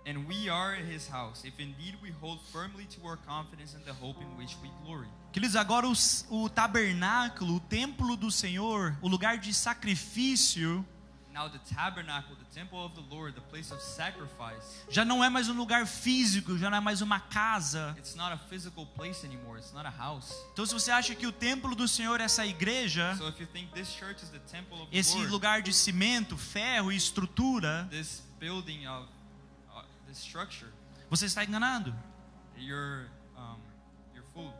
And we are his house, if indeed we hold firmly to our confidence in the hope in which we glory. Queridos, agora o tabernáculo, o templo do Senhor, o lugar de sacrifício, Now the tabernacle, the temple of the Lord, the place of sacrifice, já não é mais um lugar físico, já não é mais uma casa. it's not a physical place anymore, it's not a house. Então, se você acha que o templo do Senhor é essa igreja, So if you think this church is the temple of the esse Lord, lugar de cimento, ferro e estrutura, this building of this structure, você está enganado. you're fooled.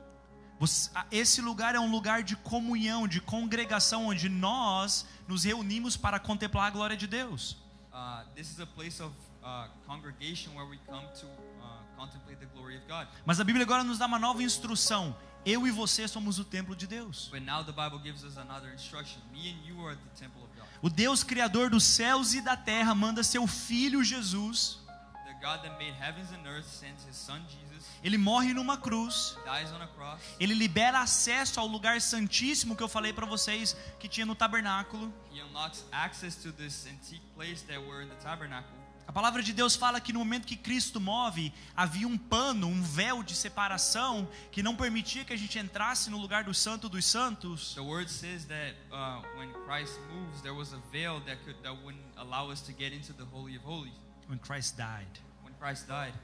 Esse lugar é um lugar de comunhão, de congregação, onde nós nos reunimos para contemplar a glória de Deus. This is a place of congregation where we come to contemplate the glory of God. Mas a Bíblia agora nos dá uma nova instrução. Eu e você somos o templo de Deus. But now the Bible gives us another instruction. Me and you are the temple of God. O Deus criador dos céus e da terra manda seu filho Jesus. The God that made heavens and earth sends his son Jesus, Ele morre numa cruz. dies on a cross. Ele libera acesso ao lugar santíssimo que eu falei para vocês que tinha no tabernáculo. He unlocks access to this antique place that were in the tabernacle. A palavra de Deus fala que no momento que Cristo move, havia um pano, um véu de separação que não permitia que a gente entrasse no lugar do Santo dos Santos. The word says that when Christ moves, there was a veil that wouldn't allow us to get into the Holy of Holies. When Christ died. When Christ died.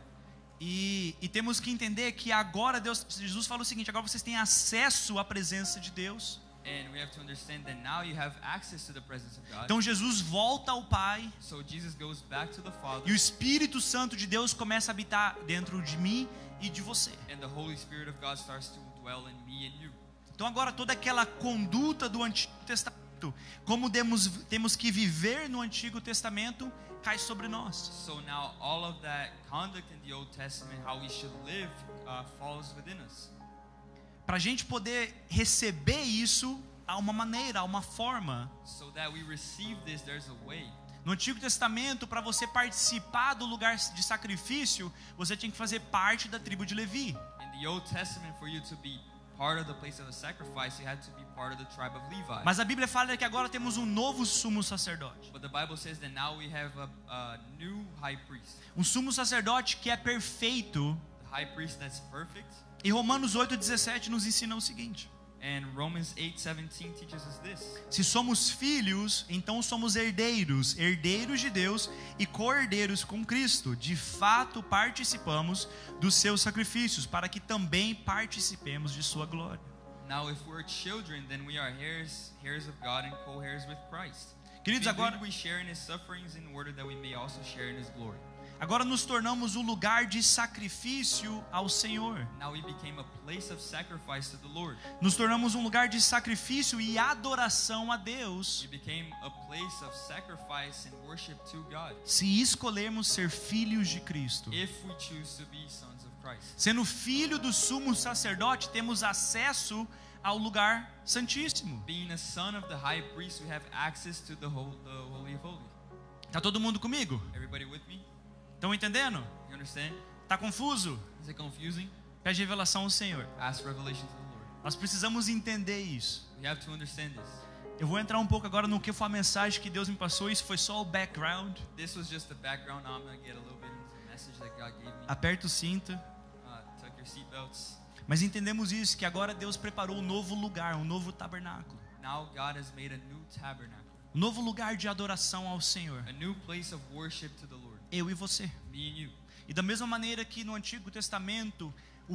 E temos que entender que agora Jesus fala o seguinte: agora vocês têm acesso à presença de Deus. And we have to understand that now you have access to the presence of God. Então Jesus volta ao Pai So Jesus goes back to the Father, e o Espírito Santo de Deus começa a habitar dentro de mim e de você. and the Holy Spirit of God starts to dwell in me and you. Então agora toda aquela conduta do Antigo Testamento, como temos que viver no Antigo Testamento, cai sobre nós. So now all of that conduct in the Old Testament, how we should live, falls within us. Para a gente poder receber isso, há uma maneira, há uma forma. So that we receive this, there's a way. No Antigo Testamento, para você participar do lugar de sacrifício, você tinha que fazer parte da tribo de Levi. In the Old Testament, for you to be part of the place of a sacrifice, you had to be part of the tribe of Levi. Mas a Bíblia fala que agora temos um novo sumo sacerdote. But the Bible says that now we have a new high priest. Um sumo sacerdote que é perfeito. The high priest that's perfect. E Romanos 8,17 nos ensina o seguinte: And Romans 8:17 teaches us this. se somos filhos, então somos herdeiros, herdeiros de Deus e co-herdeiros com Cristo. De fato, participamos dos seus sacrifícios, para que também participemos de sua glória. Now, if we're children, then we are heirs of God and co-heirs with Christ. Queridos, agora we share in His sufferings in order that we may also share in His glory. Agora nos tornamos um lugar de sacrifício ao Senhor. Now we became a place of sacrifice to the Lord. Nos tornamos um lugar de sacrifício e adoração a Deus. We became a place of sacrifice and worship to God. Se escolhermos ser filhos de Cristo. If we choose to be sons of Christ. Sendo filho do sumo sacerdote, temos acesso ao lugar santíssimo. Being a son of the high priest, we have access to the Holy of Holies. Tá todo mundo comigo? Everybody with me? Estão entendendo? You understand? Tá confuso? Is it confusing? Pede revelação ao Senhor. Ask revelation to the Lord. Nós precisamos entender isso. We have to understand this. Eu vou entrar um pouco agora no que foi a mensagem que Deus me passou. Isso foi só o background. This was just the background. Now I'm going to get a little bit into the message that God gave me. Aperta o cinto. Tuck your seatbelts. Mas entendemos isso, que agora Deus preparou um novo lugar, um novo tabernáculo. Now God has made a new tabernacle. Um novo lugar de adoração ao Senhor. A new place of worship to the Lord. Eu e você. Me and you. E da mesma maneira que no Antigo Testamento, o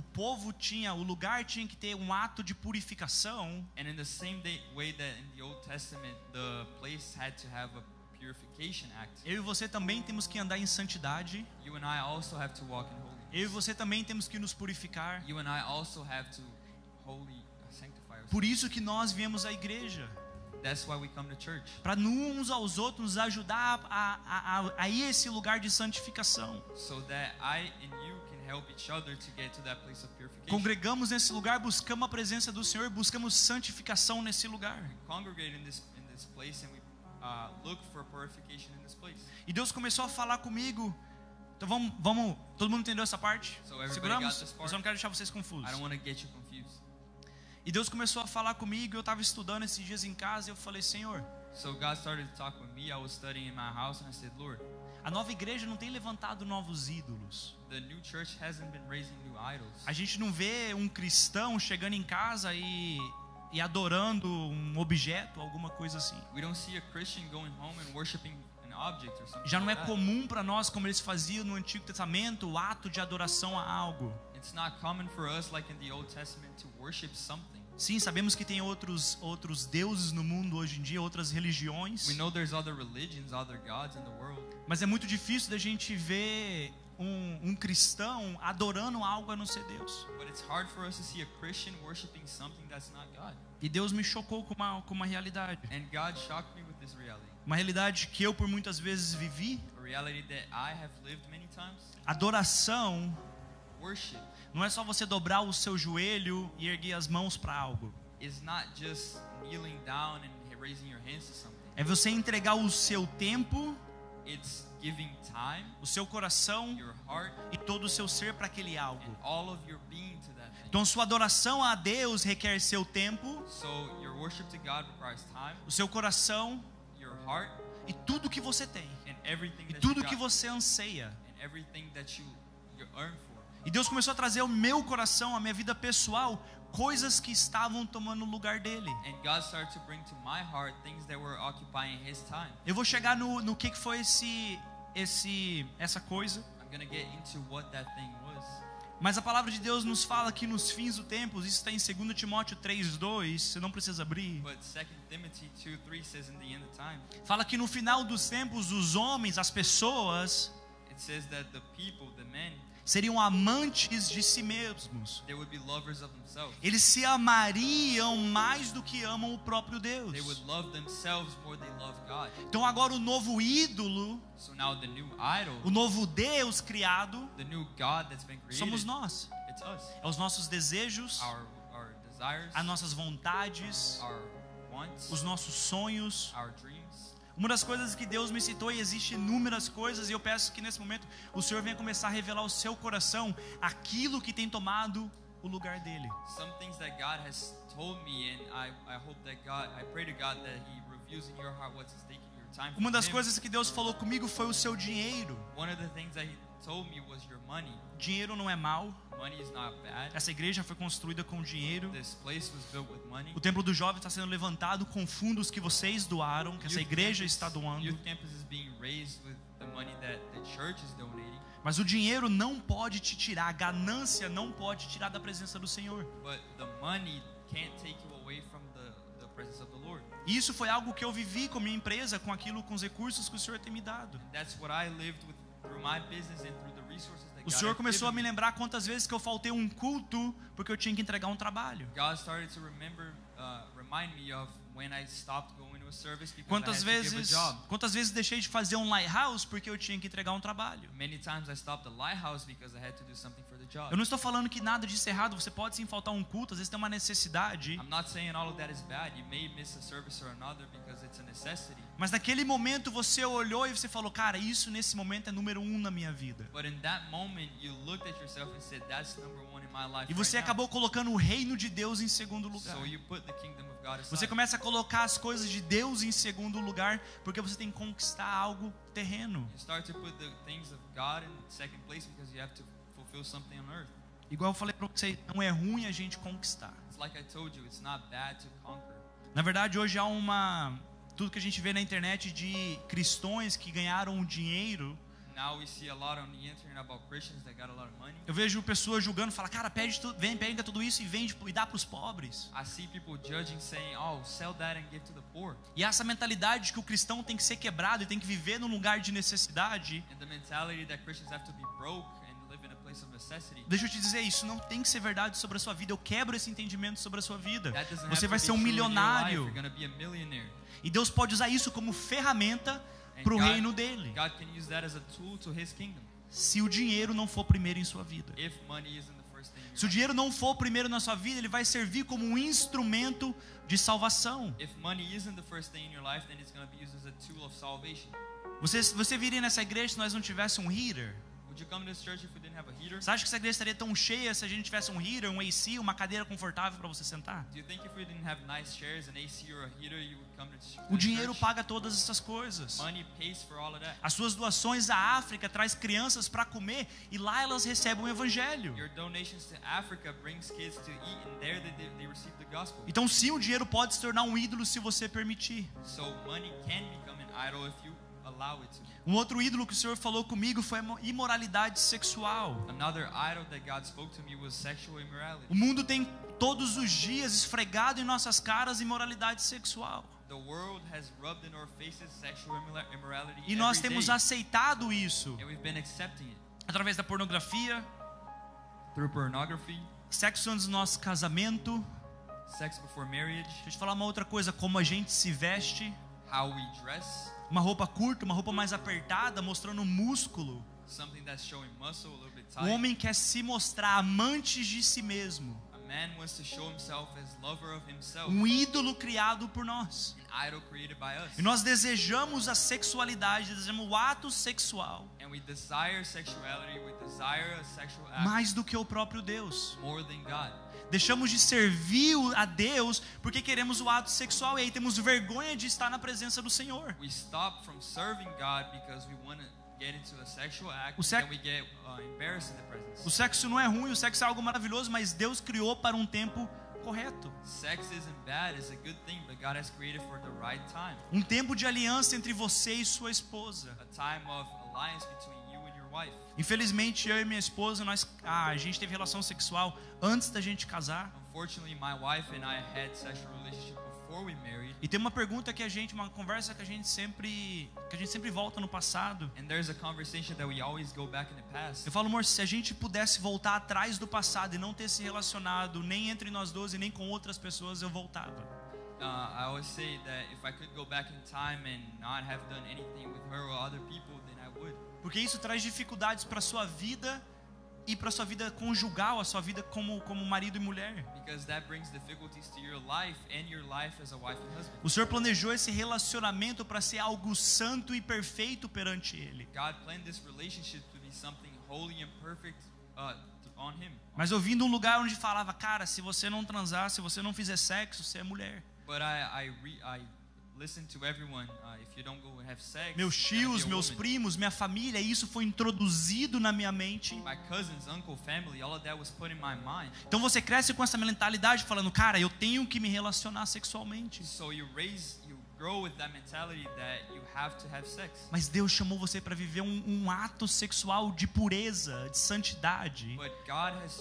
lugar tinha que ter um ato de purificação. And in the same way that in the Old Testament, the place had to have a purification act. Eu e você também temos que andar em santidade. You and I also have to walk in holiness. Eu e você também temos que nos purificar. You and I also have to sanctify ourselves. Por isso que nós viemos à igreja. That's why we come to church. Para uns aos outros nos ajudar a ir a esse lugar de santificação. So that I and you can help each other to get to that place of purification. Congregamos nesse lugar, buscamos a presença do Senhor, buscamos santificação nesse lugar. We congregate in this place and we look for purification in this place. E Deus começou a falar comigo. Então vamos, todo mundo entendeu essa parte? So everybody Seguramos? got this part? Eu só não quero deixar vocês confusos. I don't want to get you confused. E Deus começou a falar comigo, eu estava estudando esses dias em casa e eu falei: Senhor, So God started to talk with me. I was studying in my house and I said, Lord, A nova igreja não tem levantado novos ídolos. The new church hasn't been raising new idols. A gente não vê um cristão chegando em casa e adorando um objeto, alguma coisa assim. We don't see a Christian going home and worshiping an object or something. Já não é like that. comum para nós, como eles faziam no Antigo Testamento, o ato de adoração a algo. It's not common for us, like in the Old Testament, to worship something. Sim, sabemos que tem outros deuses no mundo hoje em dia, outras religiões. We know there's other religions, other gods in the world. Mas é muito difícil da gente ver um cristão adorando algo a não ser Deus. But it's hard for us to see a Christian worshiping something that's not God. E Deus me chocou com uma realidade. And God shocked me with this reality. Uma realidade que eu por muitas vezes vivi. A reality that I have lived many times. Adoração Worship não é só você dobrar o seu joelho e erguer as mãos para algo. is not just kneeling down and raising your hands to something. É você entregar o seu tempo, It's giving time, o seu coração your heart, e todo o seu ser para aquele algo. and all of your being to that thing. Então sua adoração a Deus requer seu tempo, So your worship to God requires time, o seu coração your heart, e tudo que você tem. and everything E that tudo you que got, você anseia. and everything that you earn for. E Deus começou a trazer ao meu coração, à minha vida pessoal, coisas que estavam tomando o lugar dele. And God started to bring to my heart things that were occupying His time. Eu vou chegar no que foi essa coisa. I'm gonna get into what that thing was. Mas a palavra de Deus nos fala que nos fins do tempo, isso está em 2 Timóteo 3:2, você não precisa abrir. But 2 Timothy 2:3 says in the end of time, Fala que no final dos tempos os homens, as pessoas, it says that the people, the men, seriam amantes de si mesmos. they would be lovers of themselves. Eles se amariam mais do que amam o próprio Deus. They would love themselves more than they love God. Então agora o novo ídolo, So now the new idol, o novo Deus criado, the new God that's been created, somos nós. it's us. É os nossos desejos, Our desires, as nossas vontades, our wants, os nossos sonhos. our dreams. Uma das coisas que Deus me citou, e existe inúmeras coisas, e eu peço que nesse momento o Senhor venha começar a revelar ao seu coração aquilo que tem tomado o lugar dele. Some things that God has told me, and I hope that I pray to God that He reveals in your heart what's taking your time from Uma das Him. coisas que Deus falou comigo foi o seu dinheiro. One of the things that He told me was your money. Dinheiro não é mal. Money is not bad. Essa igreja foi construída com dinheiro. This place was built with money. O templo do jovem está sendo levantado com fundos que vocês doaram, que essa igreja está doando. Youth campus is being raised with the money that the church is donating. Mas o dinheiro não pode te tirar, a ganância não pode tirar da presença do Senhor. But the money can't take you away from the presence of the Lord. E isso foi algo que eu vivi com a minha empresa, com os recursos que o Senhor tem me dado. And that's what I lived with through my business and through the resources that O God Senhor has começou a given me me. lembrar quantas vezes que eu faltei um culto porque eu tinha que entregar um trabalho. God started to remind me of when I stopped going to a service because Quantas I had to give a vezes, job. quantas vezes deixei de fazer um lighthouse porque eu tinha que entregar um trabalho. Many times I stopped the lighthouse because I had to do something for the job. Eu não estou falando que nada disso é errado, você pode sim faltar um culto, às vezes tem uma necessidade. I'm not saying all of that is bad. You may miss a service or another because it's a necessity. Mas naquele momento você olhou e você falou, cara, isso nesse momento é número 1 na minha vida. But in that moment, you looked at yourself and said, "That's number one in my life." E você right now." acabou colocando o reino de Deus em segundo lugar. So you put the kingdom of God aside. Você começa a colocar as coisas de Deus em segundo lugar, porque você tem que conquistar algo terreno. You start to put the things of God in second place because you have to fulfill something on earth. Igual eu falei para você, não é ruim a gente conquistar. It's like I told you, it's not bad to conquer. Na verdade, hoje há tudo que a gente vê na internet de cristãos que ganharam dinheiro. Now we see a lot on the internet about Christians that got a lot of money. Eu vejo pessoas julgando, fala, cara, pega tudo isso e vende e dá para os pobres. I see people judging, saying, "Oh, sell that and give to the poor." E essa mentalidade de que o cristão tem que ser quebrado e tem que viver num lugar de necessidade. And the mentality that Christians have to be broke and live in a place of necessity. Deixa eu te dizer, isso não tem que ser verdade sobre a sua vida. Eu quebro esse entendimento sobre a sua vida. That doesn't have Você to vai be ser um true in your life. milionário. You're going to be a millionaire. E Deus pode usar isso como ferramenta And para o reino dele. God can use that as a tool to His kingdom. Se o dinheiro não for primeiro em sua vida. If money isn't the first thing in your Se o dinheiro não for primeiro na sua vida, ele vai servir como um instrumento de salvação. life. If money isn't the first thing in your life, then it's going to be used as a tool of salvation. Você viria nessa igreja se nós não tivéssemos um heater? Would you come to this church if we didn't have a heater? Você acha que essa igreja estaria tão cheia se a gente tivesse um heater, um AC, uma cadeira confortável para você sentar? Do you think if we didn't have nice chairs, an AC or a heater, you would come to O this dinheiro church? paga todas essas coisas. Money pays for all of that. As suas doações à África traz crianças para comer e lá elas recebem o evangelho. Your donations to Africa brings kids to eat, and there they receive the gospel. Então sim, o dinheiro pode se tornar um ídolo se você permitir. So money can become an idol if you allow it to. Um outro ídolo que o Senhor falou comigo foi a imoralidade sexual. Another idol that God spoke to me was sexual immorality. O mundo tem todos os dias esfregado em nossas caras imoralidade sexual. The world has rubbed in our faces sexual immorality E nós every temos day, aceitado isso and we've been accepting it através da pornografia, through pornography, sexo antes do nosso casamento. sex before marriage, Deixa eu te falar uma outra coisa, como a gente se veste. how we dress, Uma roupa curta, uma roupa mais apertada, mostrando músculo. something that's showing muscle, a little bit O tight. homem quer se mostrar amante de si mesmo. A man wants to show himself as lover of himself, Um ídolo criado por nós. an idol created by us. E nós desejamos a sexualidade, desejamos o ato sexual And we desire sexuality, we desire a sexual act mais do que o próprio Deus. more than God. Deixamos de servir a Deus porque queremos o ato sexual e aí temos vergonha de estar na presença do Senhor. We stop from serving God because we want to get into a sexual act, O sex- and we get embarrassed in the presence. O sexo não é ruim, o sexo é algo maravilhoso, mas Deus criou para um tempo correto. Sex isn't bad, it's a good thing, but God has created for the right time. Um tempo de aliança entre você e sua esposa. A time of alliance between you and your wife. Infelizmente, eu e minha esposa, a gente teve relação sexual antes da gente casar. Unfortunately, my wife and I had sexual relationship before we married. E tem uma pergunta que uma conversa que a gente sempre volta no passado. And there's a conversation that we always go back in the past. Eu falo, amor, se a gente pudesse voltar atrás do passado e não ter se relacionado nem entre nós dois e nem com outras pessoas, eu voltava. I always say that if I could go back in time and not have done anything with her or other people, then I would. Porque isso traz dificuldades para a sua vida e para a sua vida conjugal, a sua vida como marido e mulher. Because that brings difficulties to your life and your life as a wife and husband. O Senhor planejou esse relacionamento para ser algo santo e perfeito perante Ele. God planned this relationship to be something holy and perfect on Him. Mas eu vim de um lugar onde falava, cara, se você não transar, se você não fizer sexo, você é mulher. But I listen to everyone. If you don't go and have sex, Meus you're gonna be tios, a meus woman. primos, minha família, isso foi introduzido na minha mente. My cousins, uncle, family, all of that was put in my mind. Então você cresce com essa mentalidade falando, cara, eu tenho que me relacionar sexualmente. So you grow with that mentality that you have to have sex. Mas Deus chamou você para viver um ato sexual de pureza, de santidade. But God has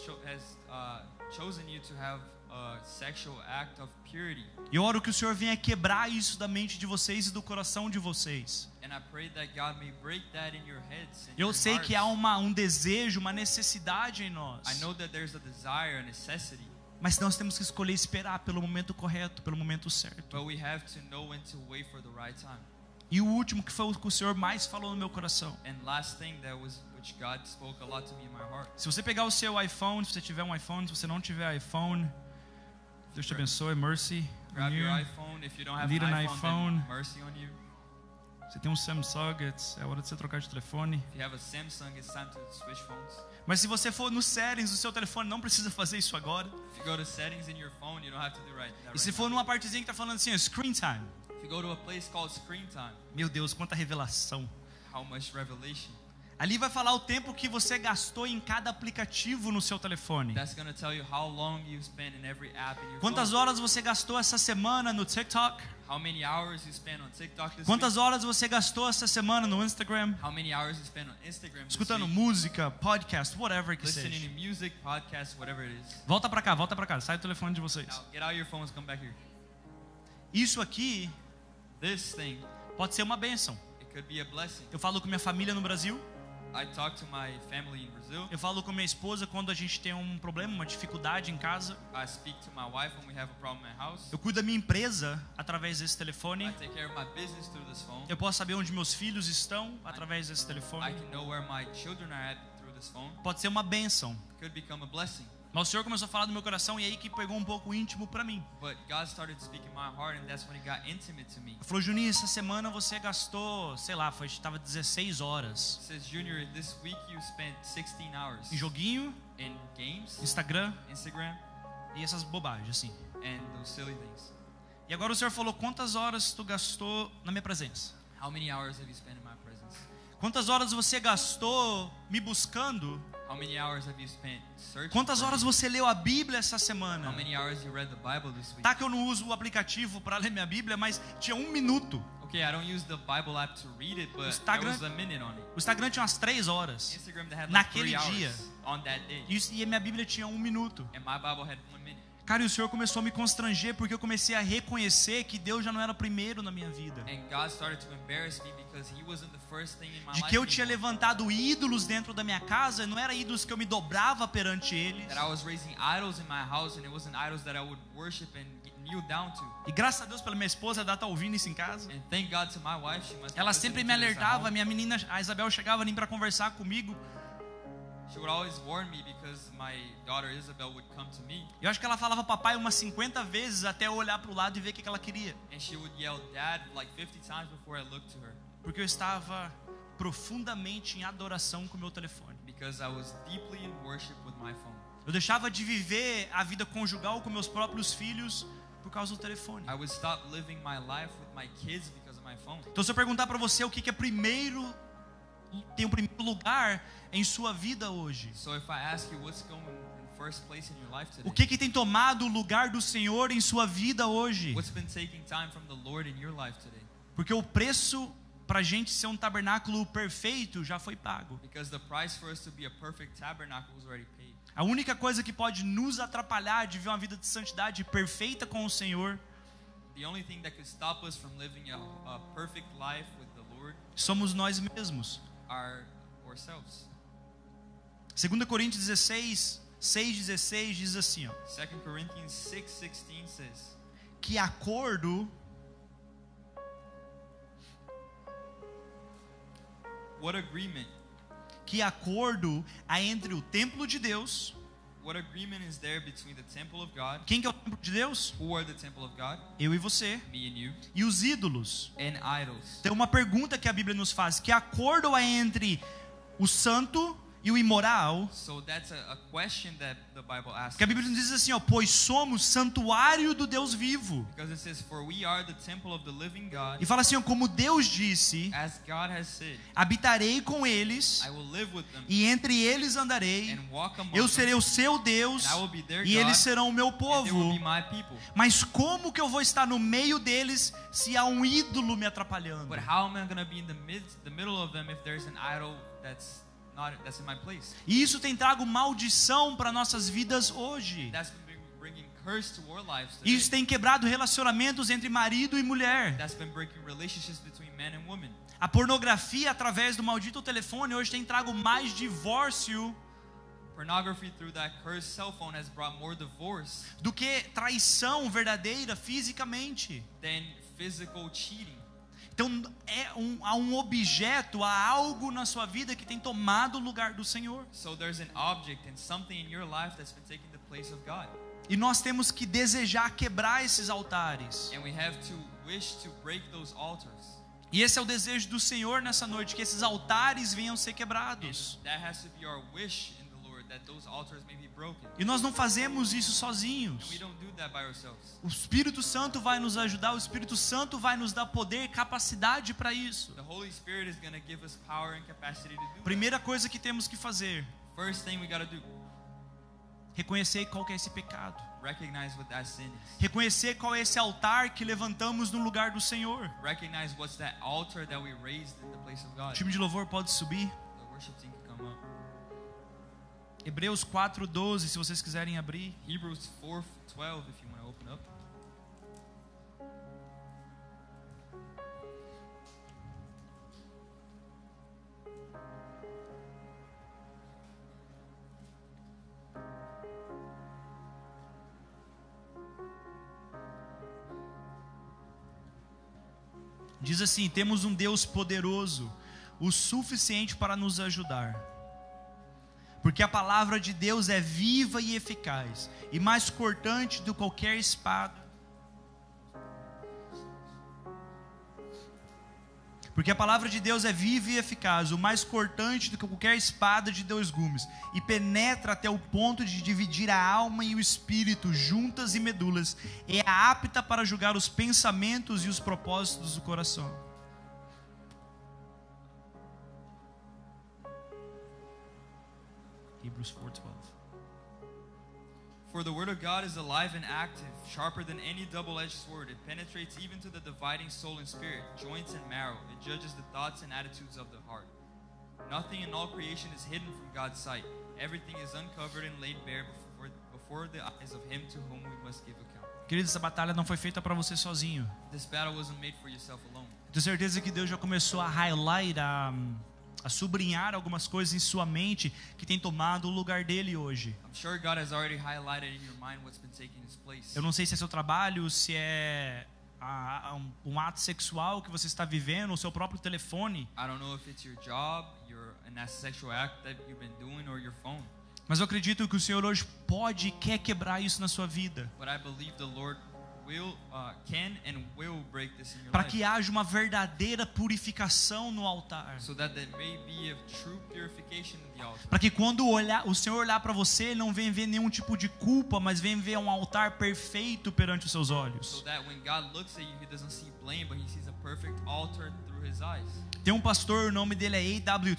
chosen you to have a sexual act of purity. E eu oro que o Senhor venha quebrar isso da mente de vocês e do coração de vocês. And I pray that God may break that in your heads. And Eu your sei que há hearts. um desejo, uma necessidade em nós. I know that there's a desire, a necessity, Mas nós temos que escolher esperar pelo momento correto, pelo momento certo. but we have to know when to wait for the right time. E o último que foi o que o Senhor mais falou no meu coração. And last thing that was which God spoke a lot to me in my heart. Se você pegar o seu iPhone, se você tiver um iPhone, se você não tiver iPhone, Deus te abençoe, mercy. on Grab you. your iPhone. If you don't have Need an an iPhone, iPhone. then mercy on you. Você tem um Samsung, é hora de você trocar de telefone. If you have a Samsung, it's time to switch phones. Mas se você for nos settings do seu telefone, não precisa fazer isso agora. If you go to settings in your phone, you don't have to do that E se right for numa partezinha que tá falando assim, ó, screen time. now. If you go to a place called Screen Time, Meu Deus, quanta revelação. how much revelation. Ali vai falar o tempo que você gastou em cada aplicativo no seu telefone. That's going to tell you how long you spend in every app in your Quantas phone. horas você gastou essa semana no TikTok? How many hours you spend on TikTok this Quantas week? horas você gastou essa semana no Instagram? How many hours you spend on Instagram this Escutando week? música, podcast, whatever que Listening seja. to music, podcast, whatever it is. Volta pra cá, sai do telefone de vocês. Now, get out your phones, come back here. Isso aqui This thing, pode ser uma bênção. it could be a blessing. Eu falo com minha família no Brasil, I talk to my family in Brazil. eu falo com minha esposa quando a gente tem um problema, uma dificuldade em casa. I speak to my wife when we have a problem at house. Eu cuido da minha empresa através desse I telefone. take care of my business through this phone. Eu posso saber onde meus filhos estão através desse I telefone. can know where my children are at through this phone. Pode ser uma bênção. It could become a blessing. Mas o Senhor começou a falar do meu coração e aí que pegou um pouco íntimo para mim. But God started to speak in my heart, and that's when it got intimate to me. Ele falou: Juninho, essa semana você gastou, sei lá, estava 16 horas It says, Junior, this week you spent 16 hours em joguinho, in games, Instagram Instagram, e essas bobagens assim. and those silly things. E agora o Senhor falou: quantas horas tu gastou na minha presença? How many hours have you spent in my presence? Quantas horas você gastou me buscando? How many hours have you spent searching? Quantas for horas me? você leu a Bíblia essa semana? How many hours you read the Bible this week? Tá que eu não uso o aplicativo para ler minha Bíblia, mas tinha 1 minuto. Okay, I don't use the Bible app to read it, but Instagram- there was a minute on it. O Instagram tinha umas 3 horas. Instagram that had like Naquele 3 dia. hours on that day, E a minha Bíblia tinha 1 minuto. and my Bible had 1 minute. Cara, e o Senhor começou a me constranger porque eu comecei a reconhecer que Deus já não era primeiro na minha vida. And God started to embarrass me because He wasn't the first thing in my De life que eu tinha anymore. levantado ídolos dentro da minha casa, não era ídolos que eu me dobrava perante eles. That I was raising idols in my house, and it wasn't idols that I would worship and kneel down to. E graças a Deus pela minha esposa, ela tá ouvindo isso em casa. And thank God to my wife, she must. Ela be sempre listening me to this at alertava, home. minha menina, a Isabel chegava ali para conversar comigo. She would always warn me because my daughter Isabel would come to me, Eu acho que ela falava papai umas 50 vezes até eu olhar pro lado e ver o que ela queria. and she would yell "Dad" like 50 times before I looked to her, Porque eu estava profundamente em adoração com o meu telefone. because I was deeply in worship with my phone. Eu deixava de viver a vida conjugal com meus próprios filhos por causa do telefone. I would stop living my life with my kids because of my phone. Então, se eu perguntar para você o que é primeiro, tem o primeiro lugar em sua vida hoje, So if I ask you what's going in first place in your life o today, que tem tomado o lugar do Senhor em sua vida hoje? what's been taking time from the Lord in your life today? Porque o preço para a gente ser um tabernáculo perfeito já foi pago. Because the price for us to be a perfect tabernacle was already paid. A única coisa que pode nos atrapalhar de viver uma vida de santidade perfeita com o Senhor The only thing that could stop us from living a perfect life with the Lord somos nós mesmos. are ourselves. 2 Coríntios 16, 6:16 diz assim, ó, 2 Corinthians 6:16 says, que acordo what agreement há entre o templo de Deus. What agreement is there between the temple of God? Quem que é o templo de Deus? Who are the temple of God? Eu e você. Me and you. E os ídolos. And idols. Tem uma pergunta que a Bíblia nos faz: que acordo há entre o santo e o imoral? So that's a question that the Bible asks. Que a Bíblia nos diz assim, ó, pois somos santuário do Deus vivo. Because it says, for we are the temple of the living God. E fala assim, ó, como Deus disse, As God has said, habitarei com eles I will live with them e entre eles andarei. and walk among Eu them, serei o seu Deus and I will be their e God, eles serão o meu and they will povo. be my people. Mas como que eu vou estar no meio deles se há um ídolo me atrapalhando? But how am I going to be in the middle of them if there's an idol that's in my place? E isso tem trago maldição para nossas vidas hoje. That's been bringing curse to our lives today. Isso tem quebrado relacionamentos entre marido e mulher. That's been breaking relationships between men and women. A pornografia através do maldito telefone hoje tem trago mais divórcio Pornography through that cursed cell phone has brought more divorce do que traição verdadeira fisicamente. than physical cheating. Então há um objeto, há algo na sua vida que tem tomado o lugar do Senhor. So there's an object and something in your life that's been taking the place of God. E nós temos que desejar quebrar esses altares. And we have to wish to break those altars. E esse é o desejo do Senhor nessa noite, que esses altares venham ser quebrados. That has to be our wish in the Lord, that those altars may be broken. E nós não fazemos isso And we sozinhos. don't do that by ourselves. O Espírito Santo vai nos ajudar, o Espírito Santo vai nos dar poder, capacidade para isso. The Holy Spirit is going to give us power and capacity to do that. Primeira coisa que temos que fazer, First thing we got to do, reconhecer qual que é esse pecado. recognize what that sin is. Reconhecer qual é esse altar que levantamos no lugar do Senhor. Recognize what's that altar that we raised in the place of O God. time de louvor pode subir. The worship team can come up. Hebreus 4:12, se vocês quiserem abrir. Hebrews 4:12, if you want to open up. Diz assim: temos um Deus poderoso, o suficiente para nos ajudar, Porque a palavra de Deus é viva e eficaz, e mais cortante do que qualquer espada. Porque a palavra de Deus é viva e eficaz, o mais cortante do que qualquer espada de 2 gumes, e penetra até o ponto de dividir a alma e o espírito, juntas e medulas, e é apta para julgar os pensamentos e os propósitos do coração. Hebrews 4:12. For the word of God is alive and active, sharper than any double-edged sword. It penetrates even to the dividing soul and spirit, joints and marrow. It judges the thoughts and attitudes of the heart. Nothing in all creation is hidden from God's sight. Everything is uncovered and laid bare before the eyes of him to whom we must give account. Queridos, essa batalha não foi feita para você sozinho. This battle wasn't made for yourself alone. Tenho certeza que Deus já começou a highlight, a sublinhar algumas coisas em sua mente que tem tomado o lugar dele hoje. I'm sure God has already highlighted in your mind what's been taking its place. Eu não sei se é seu trabalho, se é um ato sexual que você está vivendo, o seu próprio telefone. I don't know if it's your job, a sexual act that you've been doing, or your phone. Mas eu acredito que o Senhor hoje pode e quer quebrar isso na sua vida. But I believe the Lord can and will break this in your Para life. que haja uma verdadeira purificação no altar. So that there may be a true purification in the altar. Para que quando o Senhor olhar para você, ele não venha ver nenhum tipo de culpa, mas venha ver um altar perfeito perante os seus olhos. So that when God looks at you, he doesn't see blame, but he sees a perfect altar through his eyes. Tem um pastor, o nome dele é A.W.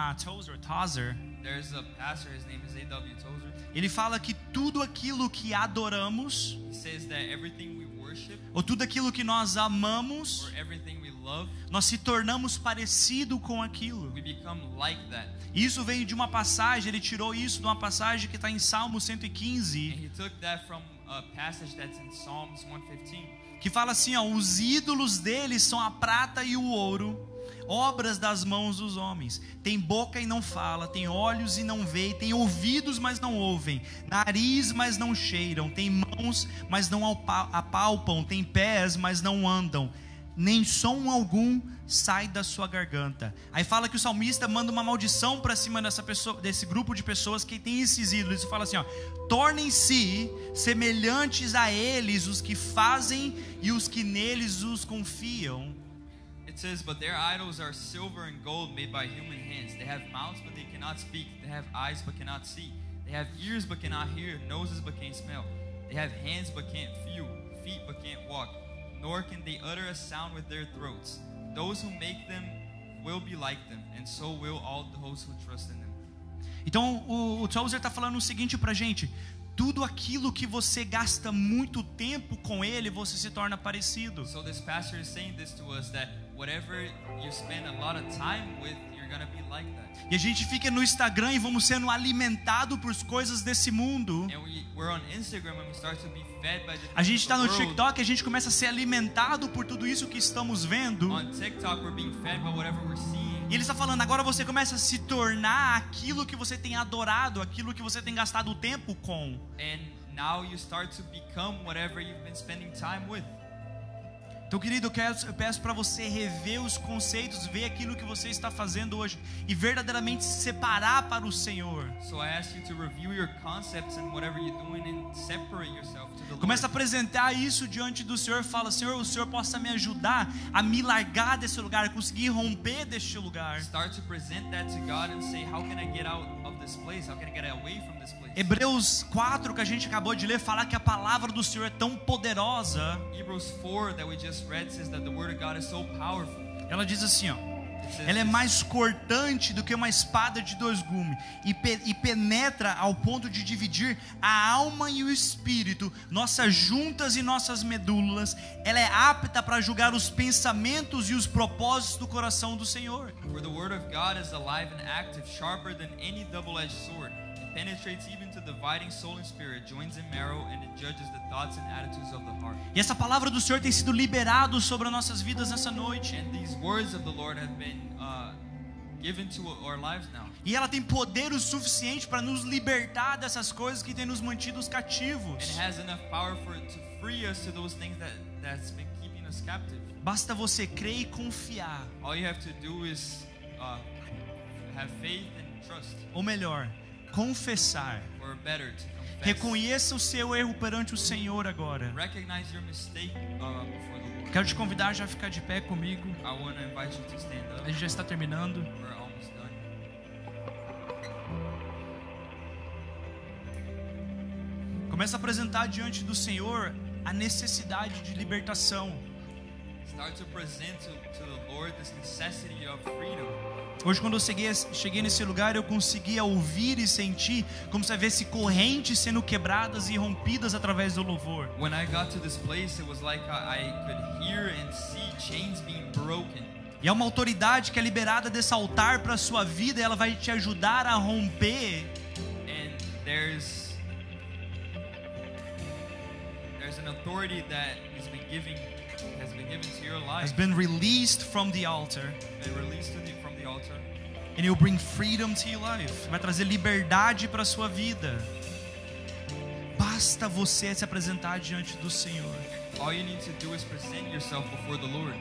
Tozer. There's a pastor, his name is A.W. Tozer. Ele fala que tudo aquilo que adoramos, He says that everything we worship ou tudo aquilo que nós amamos, or everything we love, nós se tornamos parecido com aquilo. we become like that. Isso veio de uma passagem, ele tirou isso de uma passagem que está em Salmo And 115, he took that from a passage that's in Psalms 115. que fala assim, ó, os ídolos deles são a prata e o ouro, obras das mãos dos homens. Tem boca e não fala, tem olhos e não vê, tem ouvidos, mas não ouvem, nariz, mas não cheiram, tem mãos, mas não apalpam, tem pés, mas não andam, nem som algum sai da sua garganta. Aí fala que o salmista manda uma maldição para cima desse grupo de pessoas que tem esses ídolos. Ele fala assim, ó, tornem-se semelhantes a eles os que fazem e os que neles os confiam. It says, but their idols are silver and gold made by human hands. They have mouths, but they cannot speak. They have eyes, but cannot see. They have ears, but cannot hear. Noses, but can't smell. They have hands, but can't feel. Feet, but can't walk. Nor can they utter a sound with their throats. Those who make them will be like them, and so will all those who trust in them. Então o Tozer está falando o seguinte pra gente: tudo aquilo que você gasta muito tempo com ele, você se torna parecido. So this pastor is saying this to us, that whatever you spend a lot of time with, you're gonna be like that. E a gente fica no Instagram e vamos sendo alimentados por coisas desse mundo. And we're on Instagram and we start to be fed by the A gente things está of no the world. TikTok, a gente começa a ser alimentado por tudo isso que estamos vendo. On TikTok, we're being fed by whatever we're seeing. E ele está falando, agora você começa a se tornar aquilo que você tem adorado, aquilo que você tem gastado o tempo com. And now you start to become whatever you've been spending time with. Então, querido, eu peço para você rever os conceitos, ver aquilo que você está fazendo hoje e verdadeiramente se separar para o Senhor. So I ask you to review your concepts and whatever you're doing and separate yourself to the Lord. Começa a apresentar isso diante do Senhor. Fala, Senhor, o Senhor possa me ajudar a me largar desse lugar, a conseguir romper deste lugar. Start to present that to God and say, how can I get out of this place? How can I get away from this place? Hebreus 4, que a gente acabou de ler, fala que a palavra do Senhor é tão poderosa. Hebrews 4 that we just read says that the word of God is so powerful. Ela diz assim, ó, It says ela é this, mais cortante do que uma espada de 2 gumes e penetra ao ponto de dividir a alma e o espírito, nossas juntas e nossas medulas. Ela é apta para julgar os pensamentos e os propósitos do coração do Senhor. For the word of God is alive and active, sharper than any double-edged sword. It penetrates even to dividing soul and spirit, joints and marrow, and it judges the thoughts and attitudes of the heart. E essa palavra do Senhor tem sido liberada sobre as nossas vidas nessa noite. And these words of the Lord have been given to our lives now. E ela tem poder o suficiente para nos libertar dessas coisas que têm nos mantido And cativos. it has enough power to free us to those things that's been keeping us captive. Basta você crer e confiar. All you have to do is have faith and trust. Ou melhor, confessar. or better, to confess. Reconheça o seu erro perante o Senhor agora. Recognize your mistake before the Lord. Quero te convidar já a ficar de pé comigo. I want to invite you to stand A up. gente já está terminando. We're almost done. Começa a apresentar diante do Senhor a necessidade de libertação. Start to present to the Lord this necessity of freedom. Hoje, quando eu cheguei nesse lugar, eu conseguia ouvir e sentir como se houvesse correntes sendo quebradas e rompidas através do louvor. When I got to this place, it was like I could hear and see chains being broken. E há uma autoridade que é liberada desse altar para a sua vida, e ela vai te ajudar a romper. And there's an authority that has been given to your Has life, been released from the altar, been released from the altar, and it will bring freedom to your life. Vai trazer liberdade para a sua vida. Basta você se apresentar diante do Senhor. All you need to do is present yourself before the Lord.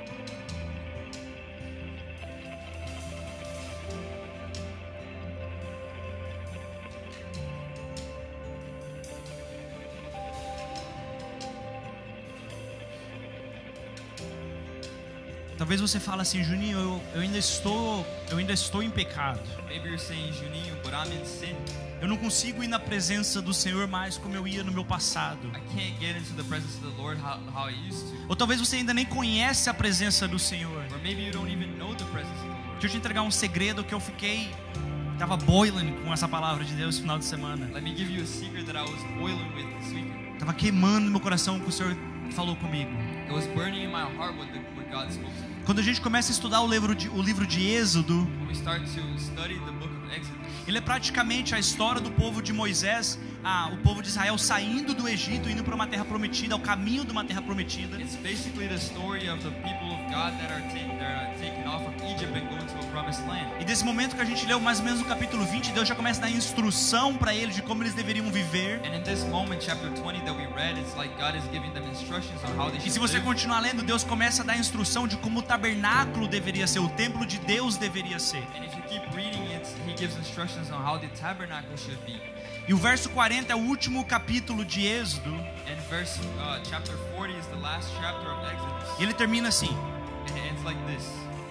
Talvez você fale assim, Juninho, eu ainda estou em pecado. Maybe you're saying, Juninho, but I'm in sin. Eu não consigo ir na presença do Senhor mais como eu ia no meu passado. I can't get into the presence of the Lord how I used to. Ou talvez você ainda nem conhece a presença do Senhor. Or maybe you don't even know the presence of the Lord. Deixa eu te entregar um segredo que eu tava boiling com essa palavra de Deus no final de semana. Let me give you a secret that I was boiling with this weekend. Tava queimando no meu coração o que o Senhor falou comigo. It was burning in my heart what God spoke to me. Quando a gente começa a estudar o livro de Êxodo, When we start to study the book of Exodus, ele é praticamente a história do povo de Moisés, o povo de Israel saindo do Egito, indo para uma terra prometida, ao caminho de uma terra prometida. it's basically the story of the people of God that are taken off of Egypt and going to a promised land. E desse momento que a gente leu mais ou menos no capítulo 20, Deus já começa a dar instrução para eles de como eles deveriam viver. And in this moment, chapter 20 that we read, it's like God is giving them instructions on how they E should se você live. continuar lendo, Deus começa a dar instrução de como o tabernáculo deveria ser, o templo de Deus deveria ser. And if you keep reading it, He gives instructions on how the tabernacle should be. E o verso 40 é o último capítulo de Êxodo, And chapter 40 is the last chapter of Exodus. e ele termina assim: And it's like this.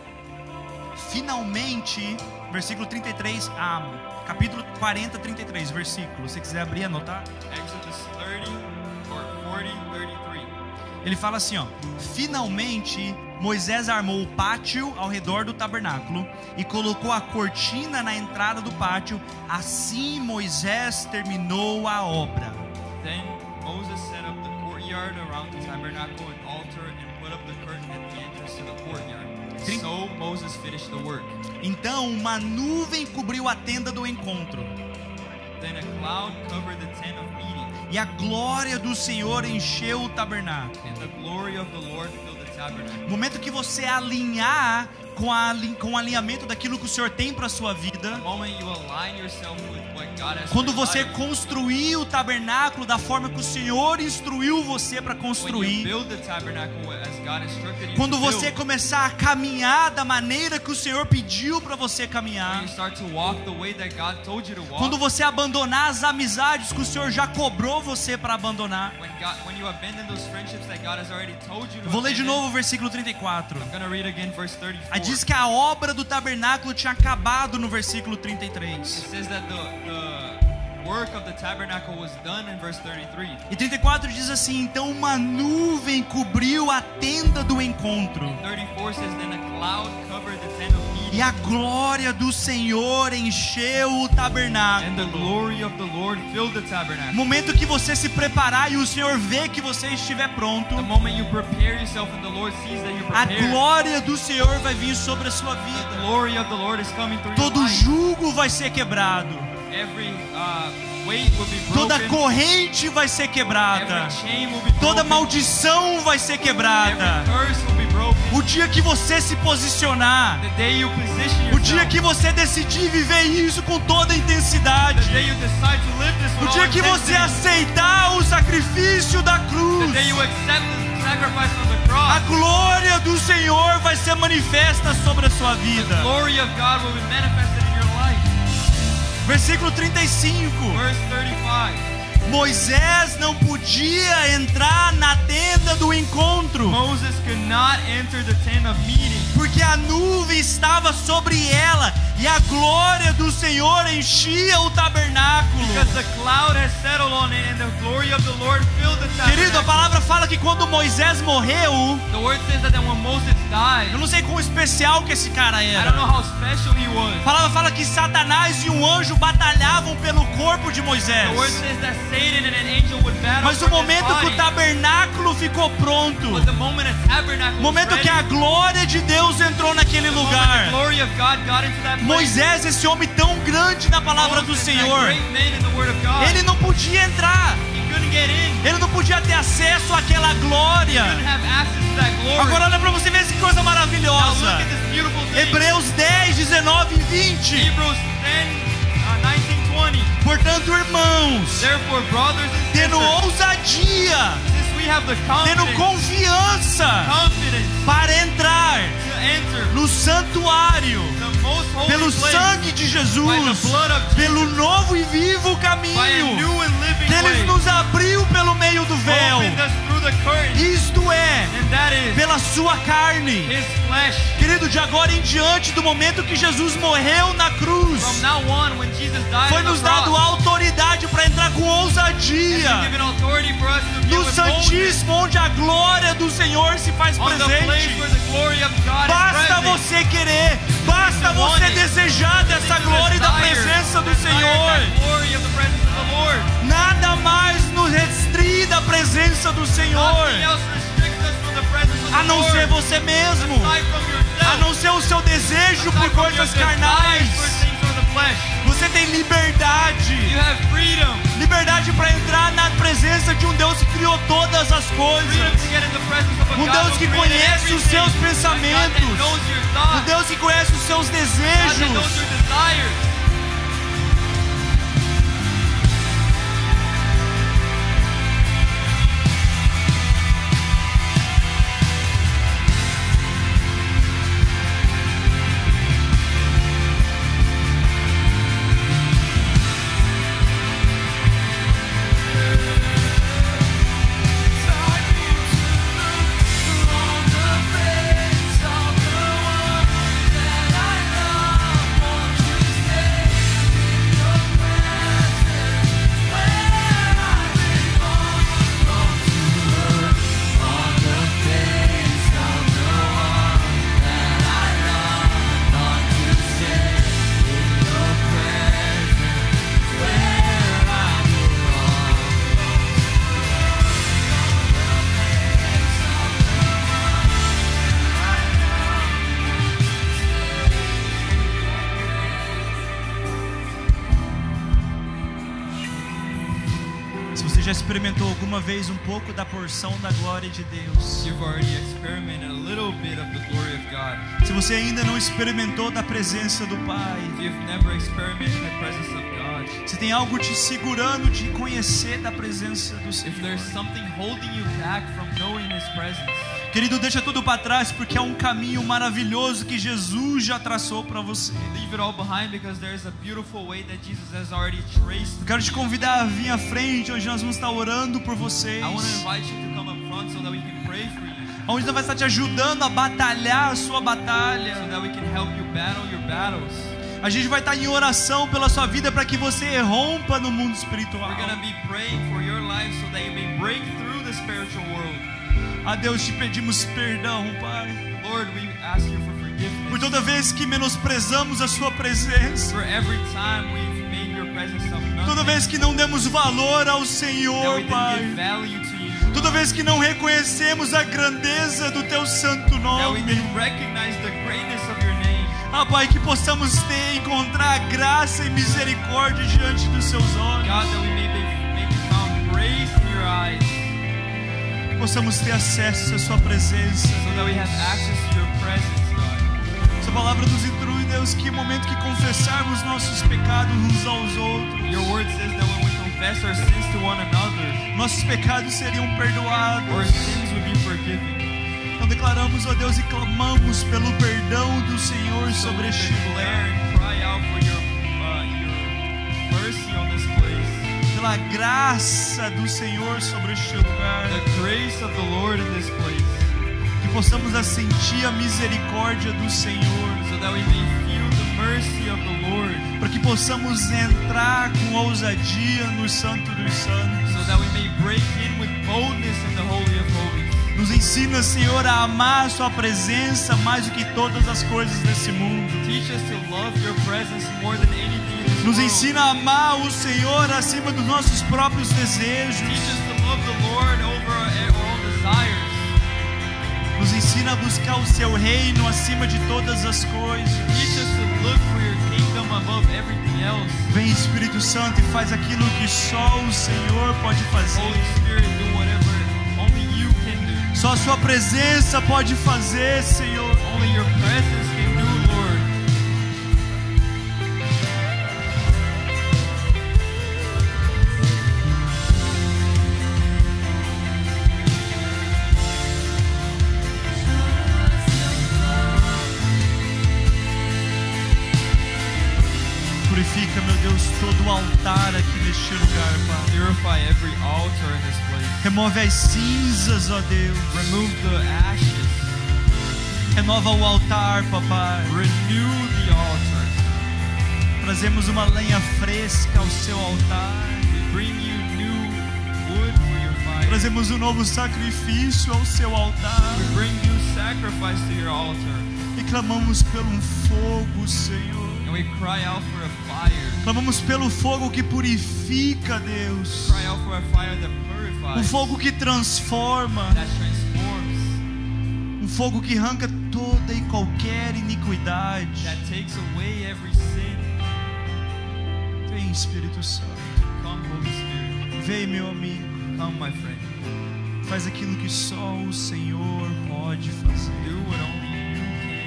finalmente, versículo 33, capítulo 40, 33, versículo, se você quiser abrir e anotar. Exodus 30 or 40, 33. Ele fala assim, ó: finalmente Moisés armou o pátio ao redor do tabernáculo e colocou a cortina na entrada do pátio. Assim Moisés terminou a obra. Then Moses set up the courtyard around the tabernacle and altar and put up the curtain at the entrance to the courtyard. So Moses finished the work. Então uma nuvem cobriu a tenda do encontro, Then a cloud covered the tent of meeting, e a glória do Senhor encheu o tabernáculo. and the glory of the Lord filled the tabernacle. No momento que você alinhar com o alinhamento daquilo que o Senhor tem para a sua vida, The moment you align yourself with what God has quando for your você life, construir o tabernáculo da forma que o Senhor instruiu você para when you construir, build the tabernacle as God instructed you quando to você build, começar a caminhar da maneira que o Senhor pediu para você when caminhar, you start to walk the way that God told you to walk, quando você abandonar as amizades que o Senhor já cobrou você para abandonar. when you abandon those friendships that God has already told you to Vou ler de abandon. novo o versículo 34. I'm going to read again verse 34. Aí diz que a obra do tabernáculo tinha acabado no versículo 33. It says that the work of the tabernacle was done in verse 33. E 34 diz assim: então uma nuvem cobriu a tenda do encontro, 34 says, then a cloud covered the tent of meeting, e a glória do Senhor encheu o and the tabernáculo. glory of the Lord filled the tabernacle. Momento que você se preparar e o Senhor vê que você estiver pronto, The moment you prepare yourself and the Lord sees that you're a prepared, glória do Senhor vai vir sobre a sua the vida. glory of the Lord is coming through Todo your life. jugo vai ser quebrado, Every weight will be toda broken. corrente vai ser quebrada, Every chain will be toda broken. maldição vai ser quebrada. Every curse will be broken. O dia que você se posicionar, The day you position o dia yourself, que você decidir viver isso com toda a the intensidade, day you decide to live this o with dia all que você intensity, aceitar o sacrifício da cruz, the day you accept the sacrifice of the a cross, glória do Senhor vai ser manifesta sobre a sua the vida. glory of God will be manifested in your life. Versículo 35. Verse 35. Moisés não podia entrar na tenda do encontro, Moses could not enter the tent of meeting porque a nuvem estava sobre ela e a glória do Senhor enchia o tabernáculo. because the cloud has settled on it and the glory of the Lord filled the Querido, a tabernacle. palavra fala que quando Moisés morreu, The word says that when Moses died, eu não sei quão especial que esse cara I don't era. know how special he was. A palavra fala que Satanás e um anjo batalhavam pelo corpo de Moisés. The word says that Satan and an angel would battle Mas for o momento his que body. o tabernáculo ficou pronto, But the moment a tabernacle o momento was que a ready, glória de Deus entrou naquele the moment lugar, the glory of God got into that place, Moisés, esse homem tão grande na palavra do Moses, that Senhor, great man in the word of God, ele não podia entrar, he couldn't get in. ele não podia ter acesso àquela glória. He couldn't have access to that glory. Agora olha para você ver que coisa Now look maravilhosa. at this beautiful thing. Hebreus 10, 19 e 20. Hebrews 10, 19, 20. Portanto, irmãos, Therefore, brothers and tendo sisters, ousadia, since we have the tendo confiança confidence para entrar to enter no santuário, the most holy pelo place sangue de Jesus, by the blood of Jesus, pelo novo e vivo by a caminho new and living que Ele way, nos abriu pelo meio do véu, opened us through the curtain, isto é, and that is pela sua carne. His flesh. Querido, de agora em diante, do momento que Jesus morreu na cruz, From now on, when Jesus died foi on the nos dado cross, autoridade para entrar com has ousadia been given authority for us to be no with boldness Santíssimo, onde a glória do Senhor se faz on the place presente. where the glory of God Basta is present. você querer, basta você desejar dessa glória e da presença do Senhor. That glory of the presence of the Lord. Nada mais nos restringe da presença do Senhor, Nothing else restricts us from the presence of a the não Lord. ser você mesmo, Aside from yourself, a não ser o seu desejo por aside from your coisas desires carnais. for things of the flesh. Você tem liberdade, You have freedom. liberdade para entrar na presença de um Deus que criou todas as Freedom coisas, to get in the presence of a um God Deus who que created conhece os everything. seus A God that pensamentos, knows your um thoughts. Deus que conhece os seus A God that knows desejos. your desires. Se você já experimentou alguma vez um pouco da porção da glória de Deus, You've already experimented a little bit of the glory of God. se você ainda não experimentou da presença do Pai, If you've never experimented the presence of God, se tem algo te segurando de conhecer da presença do if there's Senhor, something holding you back from knowing His presence, querido, deixa tudo para trás, porque é um caminho maravilhoso que Jesus já traçou para você. leave it all behind because there is a beautiful way that Jesus has already traced. Eu quero te convidar a vir à frente, onde nós vamos estar orando por vocês, I want to invite you to come up front so that we can pray for you, onde nós vamos estar te ajudando a batalhar a sua batalha. so that we can help you battle your battles. A gente vai estar em oração pela sua vida para que você rompa no mundo espiritual. We're going to be praying for your life so that you may break through the spiritual world. A Deus te pedimos perdão, Pai, Lord, we ask you for por forgiveness toda vez que menosprezamos a sua presença, for every time we've made your presence of toda nothing, vez que não demos valor ao that Senhor, we didn't Pai, give value to you, toda vez que não reconhecemos a grandeza do Teu santo that we nome. didn't recognize the greatness of your name. Ah, Pai, que possamos encontrar graça e misericórdia diante dos Seus olhos, God, that we may be found grace in your eyes, possamos ter acesso à Sua presença. so that we have access to your presence, God. Sua palavra nos instrui, Deus, que no momento que confessarmos nossos pecados uns aos outros, Your word says that when we confess our sins to one another, nossos pecados seriam perdoados. our sins would be forgiven. Então declaramos, ó Deus, e clamamos pelo perdão do Senhor So sobre we este declare lugar. and cry out for your mercy on this place, pela graça do Senhor sobre este lugar, the grace of the Lord in this place, que possamos sentir a misericórdia do Senhor, so that we may feel the mercy of the Lord, para que possamos entrar com ousadia no Santo dos Santos. so that we may break in with boldness in the Holy of Holies. Nos ensina, Senhor, a amar a Sua presença mais do que todas as coisas desse mundo. Teach us to love your presence more than anything in this Nos world. ensina a amar o Senhor acima dos nossos próprios desejos. Teach us to love the Lord over our own desires. Nos ensina a buscar o Seu reino acima de todas as coisas. Teach us to look for your kingdom above everything else. Vem, Espírito Santo, e faz aquilo que só o Senhor pode fazer. Holy Spirit, do whatever only you can do. Só a Sua presença pode fazer, Senhor. Only your presence can do, Lord. Purifica, meu Deus, todo o altar aqui neste lugar, Pai. Purify every altar in this place. Remove as cinzas, ó Deus. Remove the ashes. Renova o altar, Papai. Renew the altar. Trazemos uma lenha fresca ao Seu altar. We bring you new wood for your fire. Trazemos um novo sacrifício ao Seu altar. We bring new sacrifice to your altar. E clamamos pelo fogo, Senhor. And we cry out for a fire. Clamamos pelo fogo que purifica, Deus. Cry out for a fire that purifies. Fogo que transforma. That transforms. Fogo que arranca toda e qualquer iniquidade. That takes away every sin. Vem, Espírito Santo. Come, Holy Spirit. Vem, meu amigo. Come, my friend. Faz aquilo que só o Senhor pode fazer. Do what only you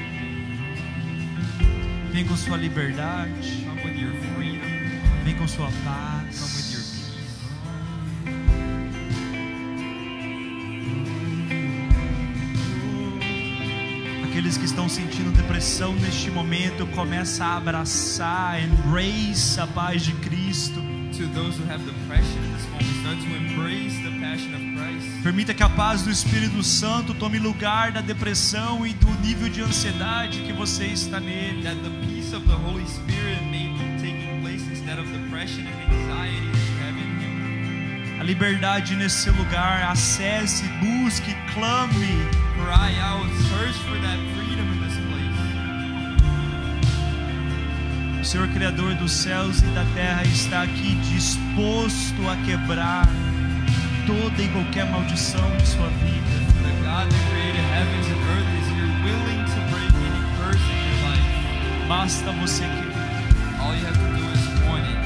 can Vem com sua liberdade. do. Come with your freedom. Vem com sua Come paz. with your peace. Aqueles que estão sentindo depressão neste momento, começa a abraçar, embrace a paz de Cristo. To those who have depression in this moment, start to embrace the passion of Christ. Permita que a paz do Espírito Santo tome lugar da depressão e do nível de ansiedade que você está nele. That the peace of the Holy Spirit may be taking place instead of depression and anxiety that you have in Him. A liberdade nesse lugar, acesse, busque, clame. Cry out, search for that freedom in this place. O Senhor Criador dos céus e da terra está aqui disposto a quebrar toda e qualquer maldição de sua vida. The God that created heavens and earth is here, willing to break any curse in your life. Basta você querer. All you have to do is want it.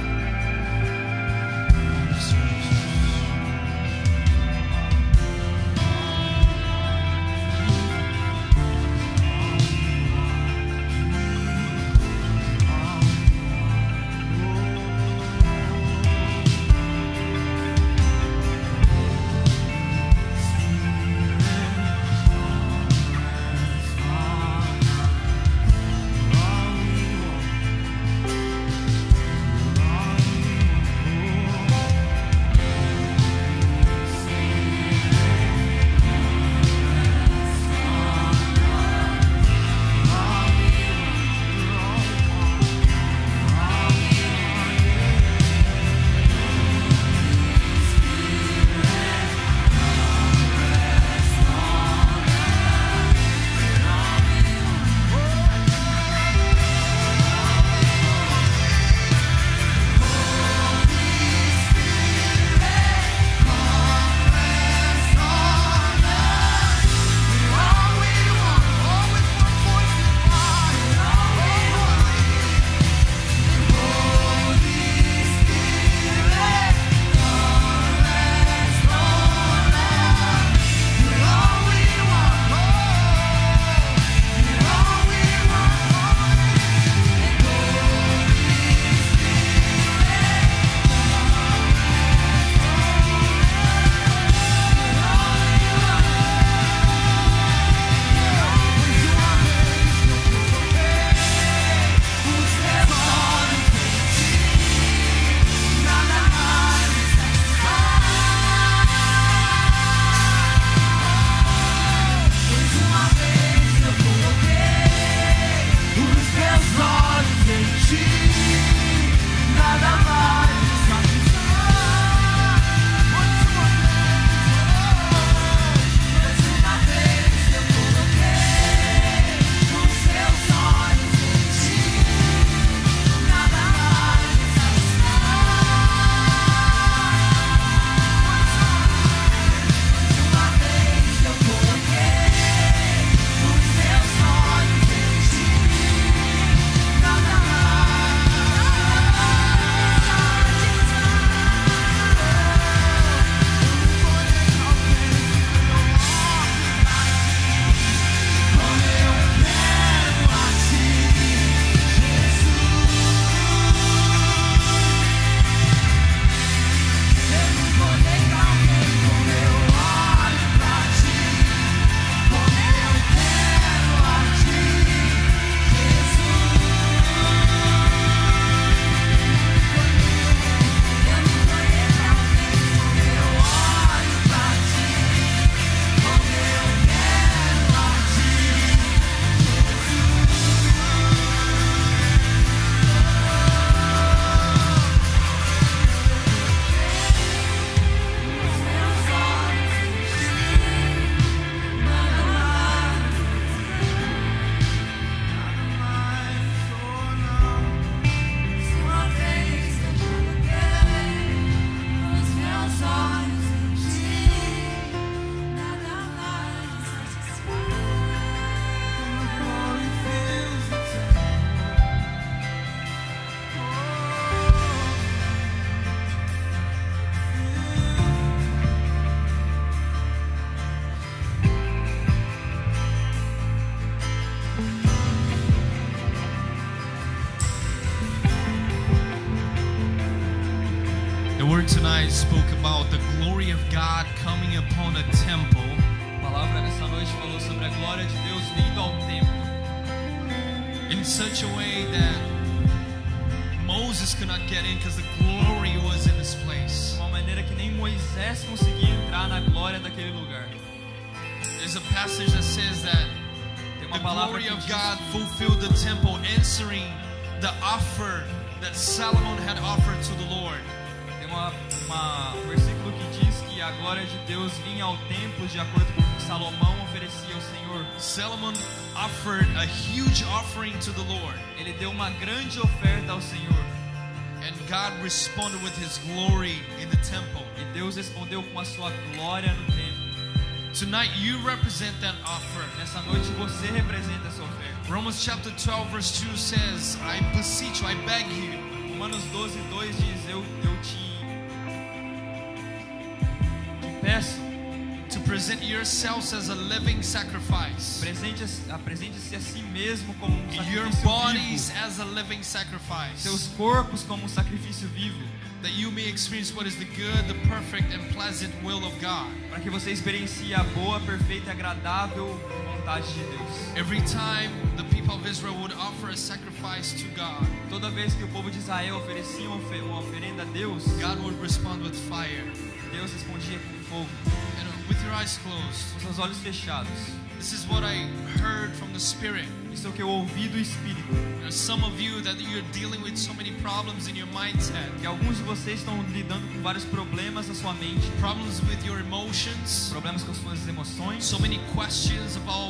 tonight spoke about the glory of God coming upon a temple. A palavra nessa noite falou sobre a glória de Deus vindo ao templo. In such a way that Moses could not get in because the glory was in this place. De uma maneira que nem Moisés conseguia entrar na glória daquele lugar. There's a passage that says that Tem the uma palavra glory que of diz, God fulfilled the temple, answering the offer that Solomon had offered to the Lord. tem um versículo que diz que a glória de Deus vinha ao templo de acordo com o que Salomão oferecia ao Senhor. Solomon offered a huge offering to the Lord, Ele deu uma grande oferta ao Senhor. and God responded with His glory in the temple. E Deus respondeu com a sua glória no templo. Tonight you represent that offer. Nessa noite você representa essa oferta. Romans chapter 12 verse 2 says, I beseech you, I beg you, Romanos 12:2 diz, eu te peço, to present yourselves as a living sacrifice, apresente-se a si mesmo como um your sacrifício bodies vivo, as a living sacrifice, seus corpos como um sacrifício vivo, that you may experience what is the good, the perfect, and pleasant will of God. para que você experiencie a boa, perfeita e agradável vontade de Deus. Every time the people of Israel would offer a sacrifice to God, Toda vez que o povo de Israel oferecia uma oferenda a Deus, God would respond with fire. Deus respondia com fogo, And with your eyes closed, com seus olhos fechados. this is what I heard from the Spirit. Isso é o que eu ouvi do Espírito. There's some of you that you're dealing with so many problems in your mindset, Que alguns de vocês estão lidando com vários problemas na sua mente, problems with your emotions, problemas com as suas emoções, so many questions about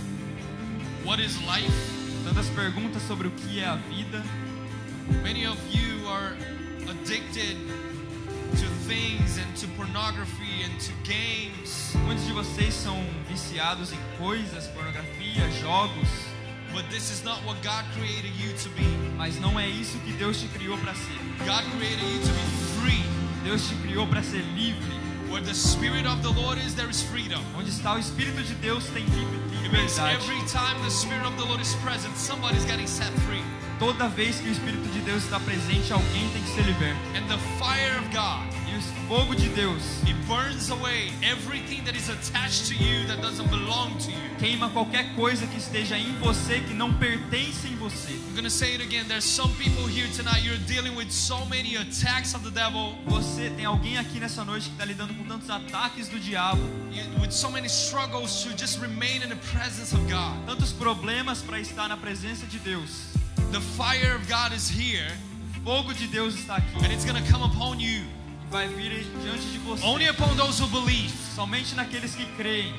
what is life. tantas perguntas sobre o que é a vida. Many of you are addicted to things and to pornography and to games, Muitos de vocês são viciados em coisas, pornografia, jogos, but this is not what God created you to be. mas não é isso que Deus te criou para ser. God created you to be free. Deus te criou para ser livre. Where the Spirit of the Lord is, there is freedom. Onde está o Espírito de Deus tem It means liberdade. every time the Spirit of the Lord is present, somebody's getting set free. Toda vez que o Espírito de Deus está presente, alguém tem que ser liberto. And the fire of God, E o fogo de Deus it burns away everything that is attached to you that doesn't belong to you. queima qualquer coisa que esteja em você que não pertence em você. I'm gonna say it again. There's some people here tonight, you're dealing with so many attacks of the devil, Você tem alguém aqui nessa noite que está lidando com tantos ataques do diabo, with so many struggles to just remain in the presence of God. tantos problemas para estar na presença de Deus. The fire of God is here, O fogo de Deus está aqui and it's gonna come upon you. e vai vir diante de você. Only upon those who believe. Somente naqueles que creem.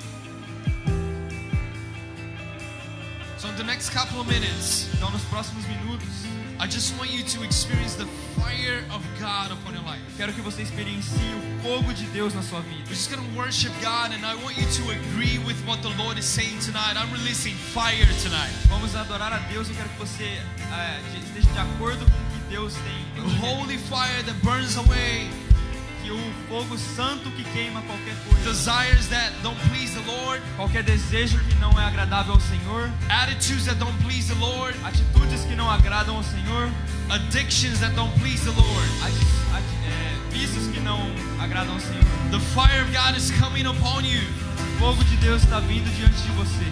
So in the next couple of minutes, Então, nos próximos minutos, I just want you to experience the fire of God upon your life. quero que você experiencie o fogo de Deus na sua vida. We're just gonna worship God, and I want you to agree with what the Lord is saying tonight. I'm releasing fire tonight. Vamos adorar a Deus. Eu quero que você esteja de acordo com o que Deus tem. Holy fire that burns away Que o fogo santo que queima qualquer coisa, desires that don't please the Lord, qualquer desejo que não é agradável ao Senhor, attitudes that don't please the Lord, atitudes que não agradam ao Senhor, addictions that don't please the Lord. vícios que não agradam ao Senhor. The fire of God is coming upon you. O fogo de Deus está vindo diante de você.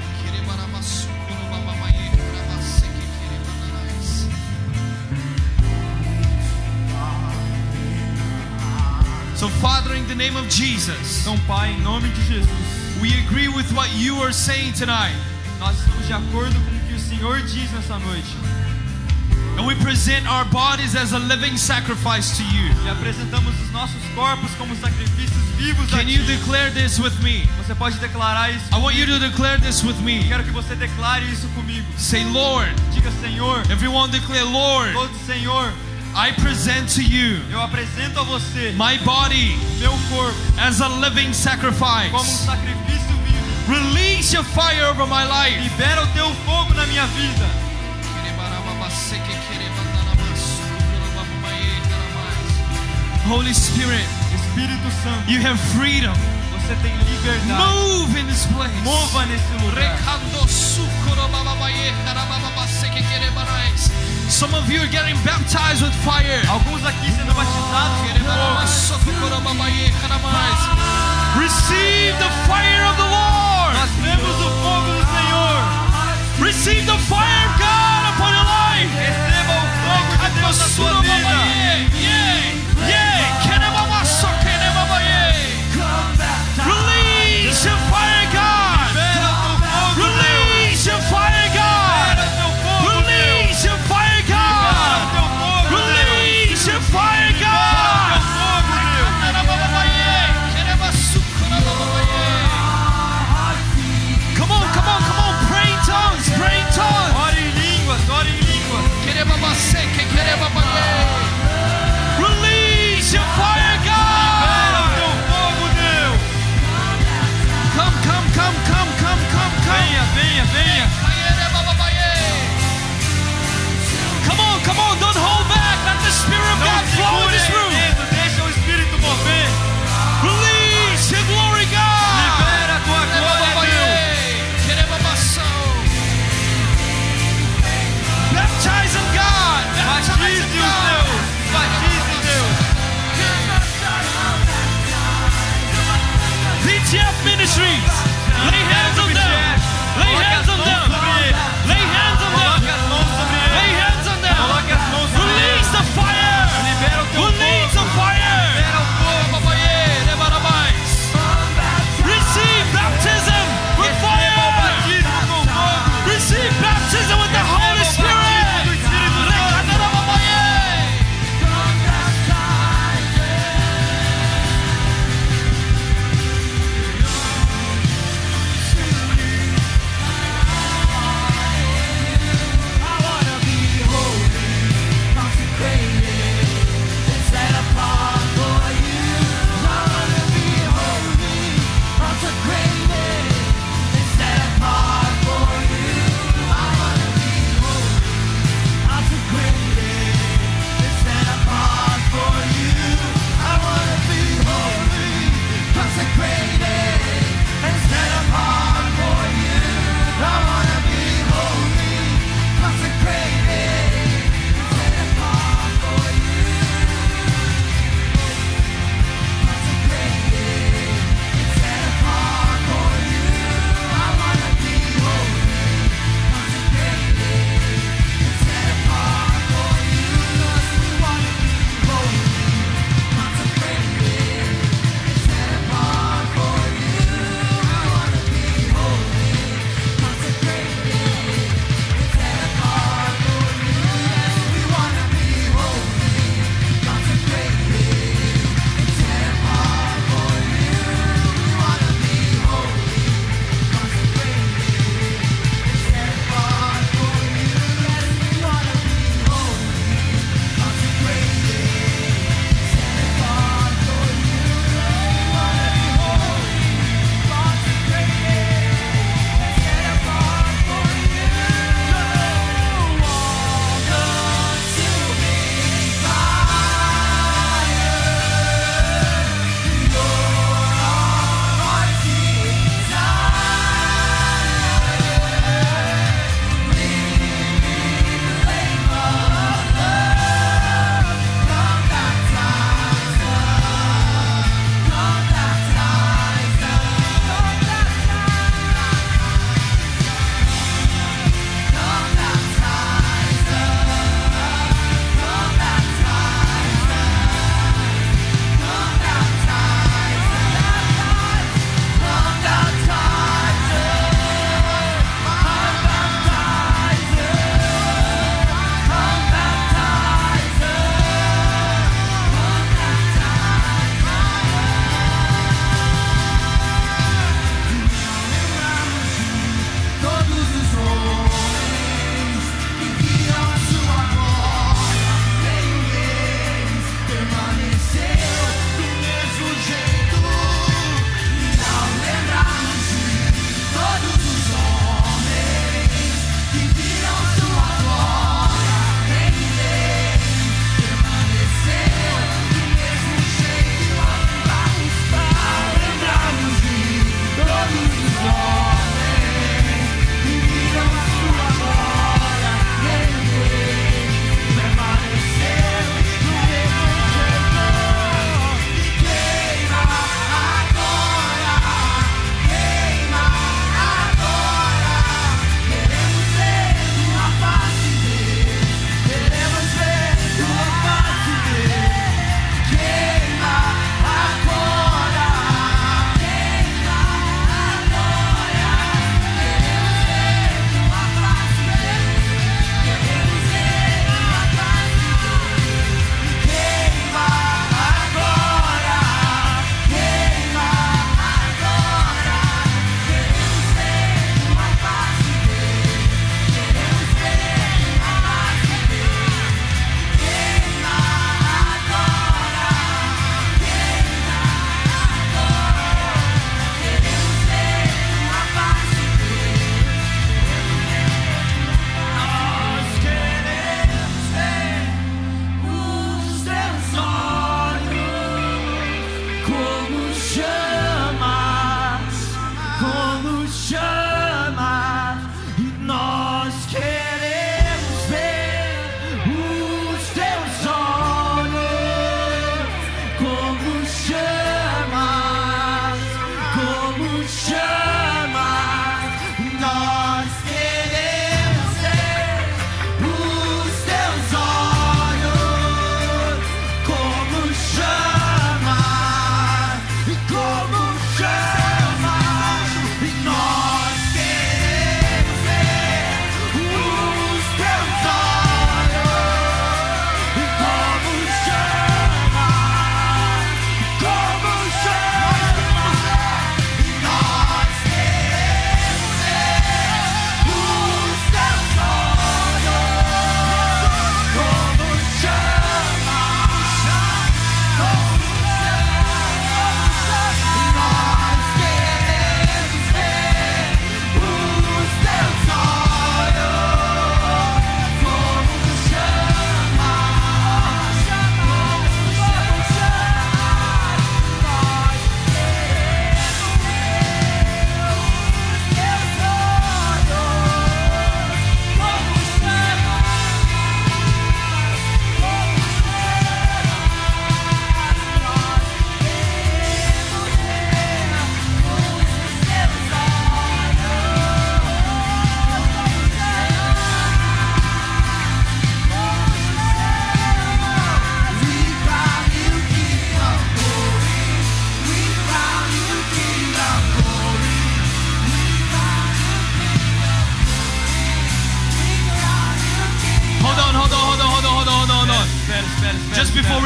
So Father, in the name of Jesus, Então, Pai, em nome de Jesus, we agree with what you are saying tonight. nós estamos de acordo com o que o Senhor diz nessa noite. And we present our bodies as a living sacrifice to you. E apresentamos os nossos corpos como sacrifícios vivos a Can Ti. you declare this with me? Você pode declarar isso. I want you to declare this with me. Quero que você declare isso comigo. Say, Lord. Diga, Senhor. Everyone declare, Lord, Todo Senhor, I present to you eu apresento a você my body meu corpo as a living sacrifice. como um sacrifício vivo. Release your fire over my life. Libera o Teu fogo na minha vida. Holy Spirit, Espírito Santo, you have freedom. você tem liberdade. Move in this place. Mova nesse lugar. Some of you are getting baptized with fire. Alguns aqui sendo batizados com fogo. Receive the fire of the Lord. Nós temos o fogo do Senhor. Receive the fire of God upon your life. Receba o fogo de Deus na sua vida. Release your fire, God. Libera o teu fogo, Deus. Release your fire, God. Libera o teu fogo, Deus. Release your fire, Libera o God. teu fogo, Deus. Release your fire, Libera God. o teu fogo, Deus. Come on, come on, come on. Pray in tongues, pray in tongues. Ore em línguas, ore em línguas. Release your fire, Libera o God. teu fogo, Deus. Come, come, come, come, come, come, come. Venha, venha, venha. Come on, don't hold back. Let the Spirit of Não God flow in segure this aí room. dentro, deixa o Espírito mover. Release your glory, God. Libera a tua glória, Deus. Baptize them, God. Baptize Batize them, os God. Deus. Batize, Deus. DTF Ministries. Lay hands on them. Lay hands on them.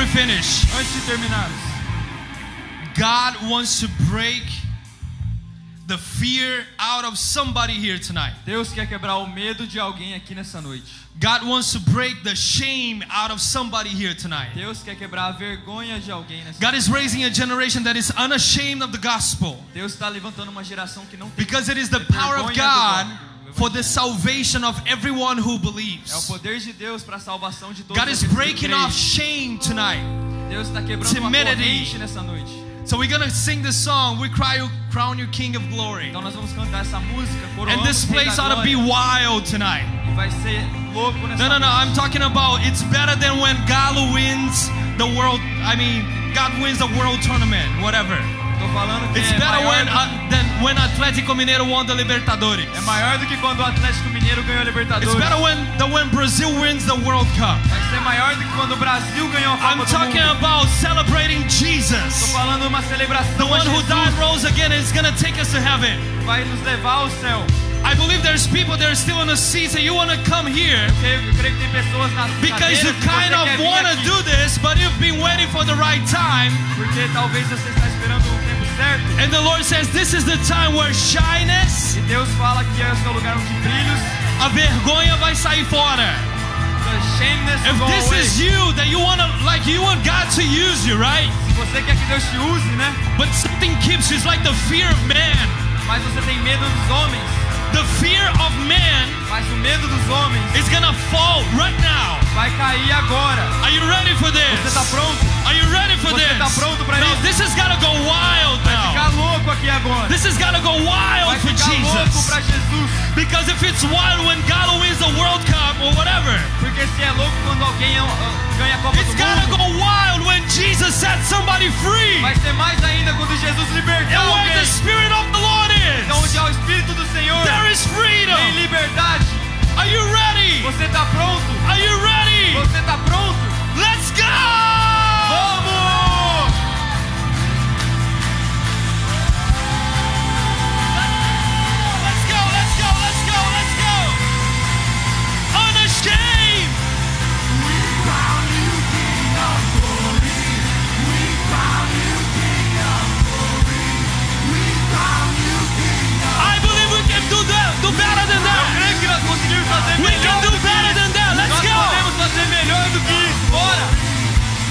finish, Antes de terminarmos, God wants to break the fear out of somebody here tonight. Deus quer quebrar o medo de alguém aqui nessa noite. God wants to break the shame out of somebody here tonight. Deus quer quebrar a vergonha de alguém nessa God is raising a generation that is unashamed of the gospel, Deus está levantando uma geração que não tem because it is the power of God for the salvation of everyone who É o believes. poder de Deus para a salvação de todos God is aqueles que breaking creem. off shame tonight. Deus está quebrando uma timidity. corrente nessa noite. So we're gonna sing this song, We Crown You King of Glory. Então nós vamos cantar essa música, And coroamos this o Rei place da ought to be Glória. wild tonight. E vai ser louco nessa No, noite. I'm talking about it's better than when Galo wins the world, God wins the world tournament, whatever. Tô falando que It's é better maior, than when Atlético Mineiro won the Libertadores. é maior do que quando o Atlético Mineiro ganhou a Libertadores. It's better when Brazil wins the World Cup. Vai ser maior do que quando o Brasil ganhou a I'm Copa do talking Mundo. about celebrating Tô Jesus. falando uma celebração The a one who died, Jesus, rose again, and is going to take us to heaven. vai nos levar ao céu. I believe there's people that are still in the seats and you want to come here Eu creio que tem pessoas nas because cadeiras you que você kind of quer vir want to aqui, do this, but you've been waiting for the right time. porque talvez você está esperando o tempo certo. And the Lord says this is the time where shyness, E Deus fala que é o seu lugar de brilhos. a vergonha vai sair fora. The shameless If go this away. is you, that you want God to use you, right? Se você quer que Deus te use, né? But something keeps you, it's like the fear of man. Mas você tem medo dos homens. The fear of man Mas o medo dos homens is gonna fall right now. vai cair agora. Are you ready for this? Você tá pronto? Are you ready for Você this? tá pronto pra No, isso? this has gotta go wild Vai ficar now. louco aqui agora. This has gotta go wild Vai for ficar louco Jesus. pra Jesus. Because if it's wild when Galo wins the World Cup or whatever, Porque se é louco quando alguém ganha a Copa it's do gotta Mundo, go wild when Jesus set somebody free. vai ser mais ainda quando Jesus libertar And where the alguém. Spirit of the Lord Então onde is, há o Espírito do Senhor, there is tem freedom. liberdade. Are you ready? Você tá pronto? Are you ready? Você tá pronto? Let's go! Vamos! Let's go, let's go, let's go, let's go! Unashamed! I believe we can do better than Eu that. creio que nós conseguimos fazer We melhor can do do que better isso. than that. Let's Nós go! podemos fazer melhor do que isso. Bora!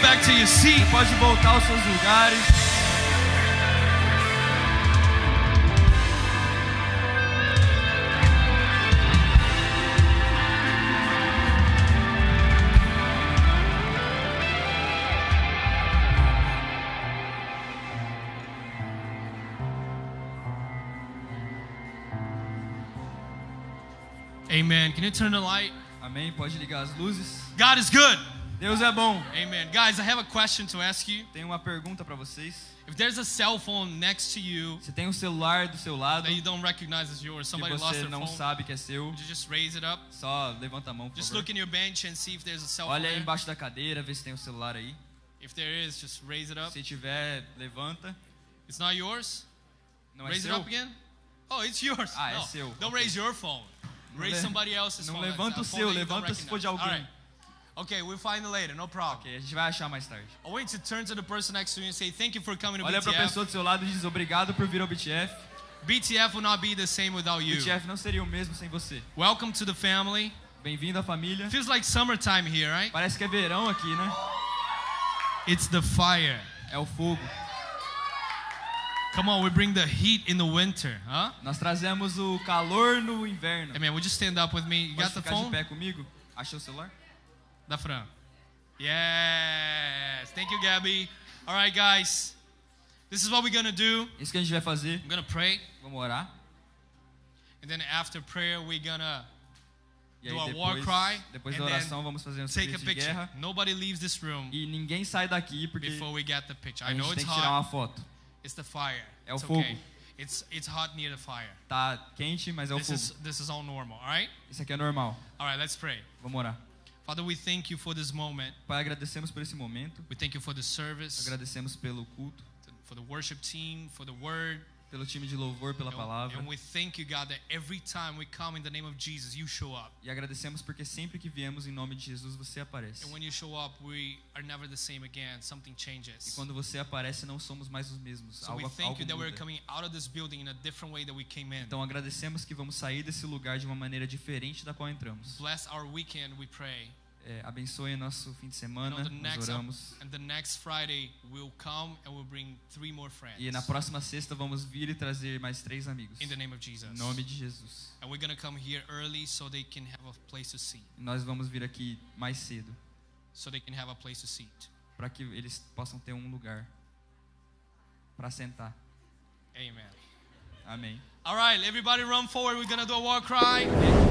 back to your seat. Pode voltar aos seus lugares. Amen. Can you turn the light? Amém. Pode ligar as luzes. God is good. Deus é bom. Amen. Guys, I have a question to ask you. Tenho uma pergunta para vocês. If there's a cell phone next to you Você tem um celular do seu lado that que you don't recognize as yours, somebody lost você their não phone, sabe que é seu, would you just raise it up? só levanta a mão, por Just favor. look in your bench and see if there's a cell phone Olha aí there. embaixo da cadeira, vê se tem o celular aí. If there is, just raise it up. Se tiver, levanta. It's not yours? Não é Raise it seu? up again. Oh, it's yours. Ah, é No, seu. don't Ok. raise your phone. Raise le- somebody else's Não phone. That's levanta a o phone seu, that you don't levanta se for de recognize. alguém. All right. Okay, we'll find it later, no problem. Ok, a gente vai achar mais tarde. I want you to turn to the person next to you and say, thank you for coming to Olha para a BTF. pessoa do seu lado e diz obrigado por vir ao BTF. BTF will not be the same without you. BTF não seria o mesmo sem você. Welcome to the family. Bem-vindo à família. Feels like summertime here, right? Parece que é verão aqui, né? It's the fire. É o fogo. Come on, we bring the heat in the winter, huh? Nós trazemos o calor no inverno. Hey man, would you stand up with me? You Pode got the ficar de phone? pé comigo? Achou o celular? Da Fran. Yes. Thank you, Gabby. All right, guys. This is what we're going to do. Isso que a gente vai fazer. I'm going to pray. Vamos orar. And then after prayer, we're going to E do aí a war depois, cry. depois And da then oração vamos fazer um take a serviço de picture. guerra. Nobody leaves this room E ninguém sai daqui porque before we get the picture. a I know gente it's tem que tirar uma hot. foto. It's the fire. É o It's fogo. okay. It's hot near the fire. Tá quente, mas é o fogo. This is all normal, all right? Isso aqui é normal. All right, let's pray. Vamos orar. Father, we thank you for this moment. Pai, agradecemos por esse momento. We thank you for the service, Agradecemos pelo culto, for the worship team, for the word. pelo time de louvor, pela palavra. And we thank you, God, that every time we come in the name of Jesus, you show up. E agradecemos porque sempre que viemos em nome de Jesus, você aparece. And when you show up, we are never the same again. Something E changes. quando você aparece, não somos mais os mesmos. So we Algo thank you that we're muda. coming out of this building in a different way that we came in. Então agradecemos que vamos sair desse lugar de uma maneira diferente da qual entramos. Bless our weekend, we pray. Abençoe nosso fim de And semana, on the nós next, oramos. and the next Friday, we'll come and we'll bring 3 more friends. E na próxima sexta vamos vir e trazer mais 3 amigos. In the name of Jesus. Em nome de Jesus. And we're going to come here early so they can have a place to sit. E nós vamos vir aqui mais cedo, So they can have a place to sit. para que eles possam ter um lugar para sentar. Amen. Amém. All right, everybody run forward. We're going to do a war cry.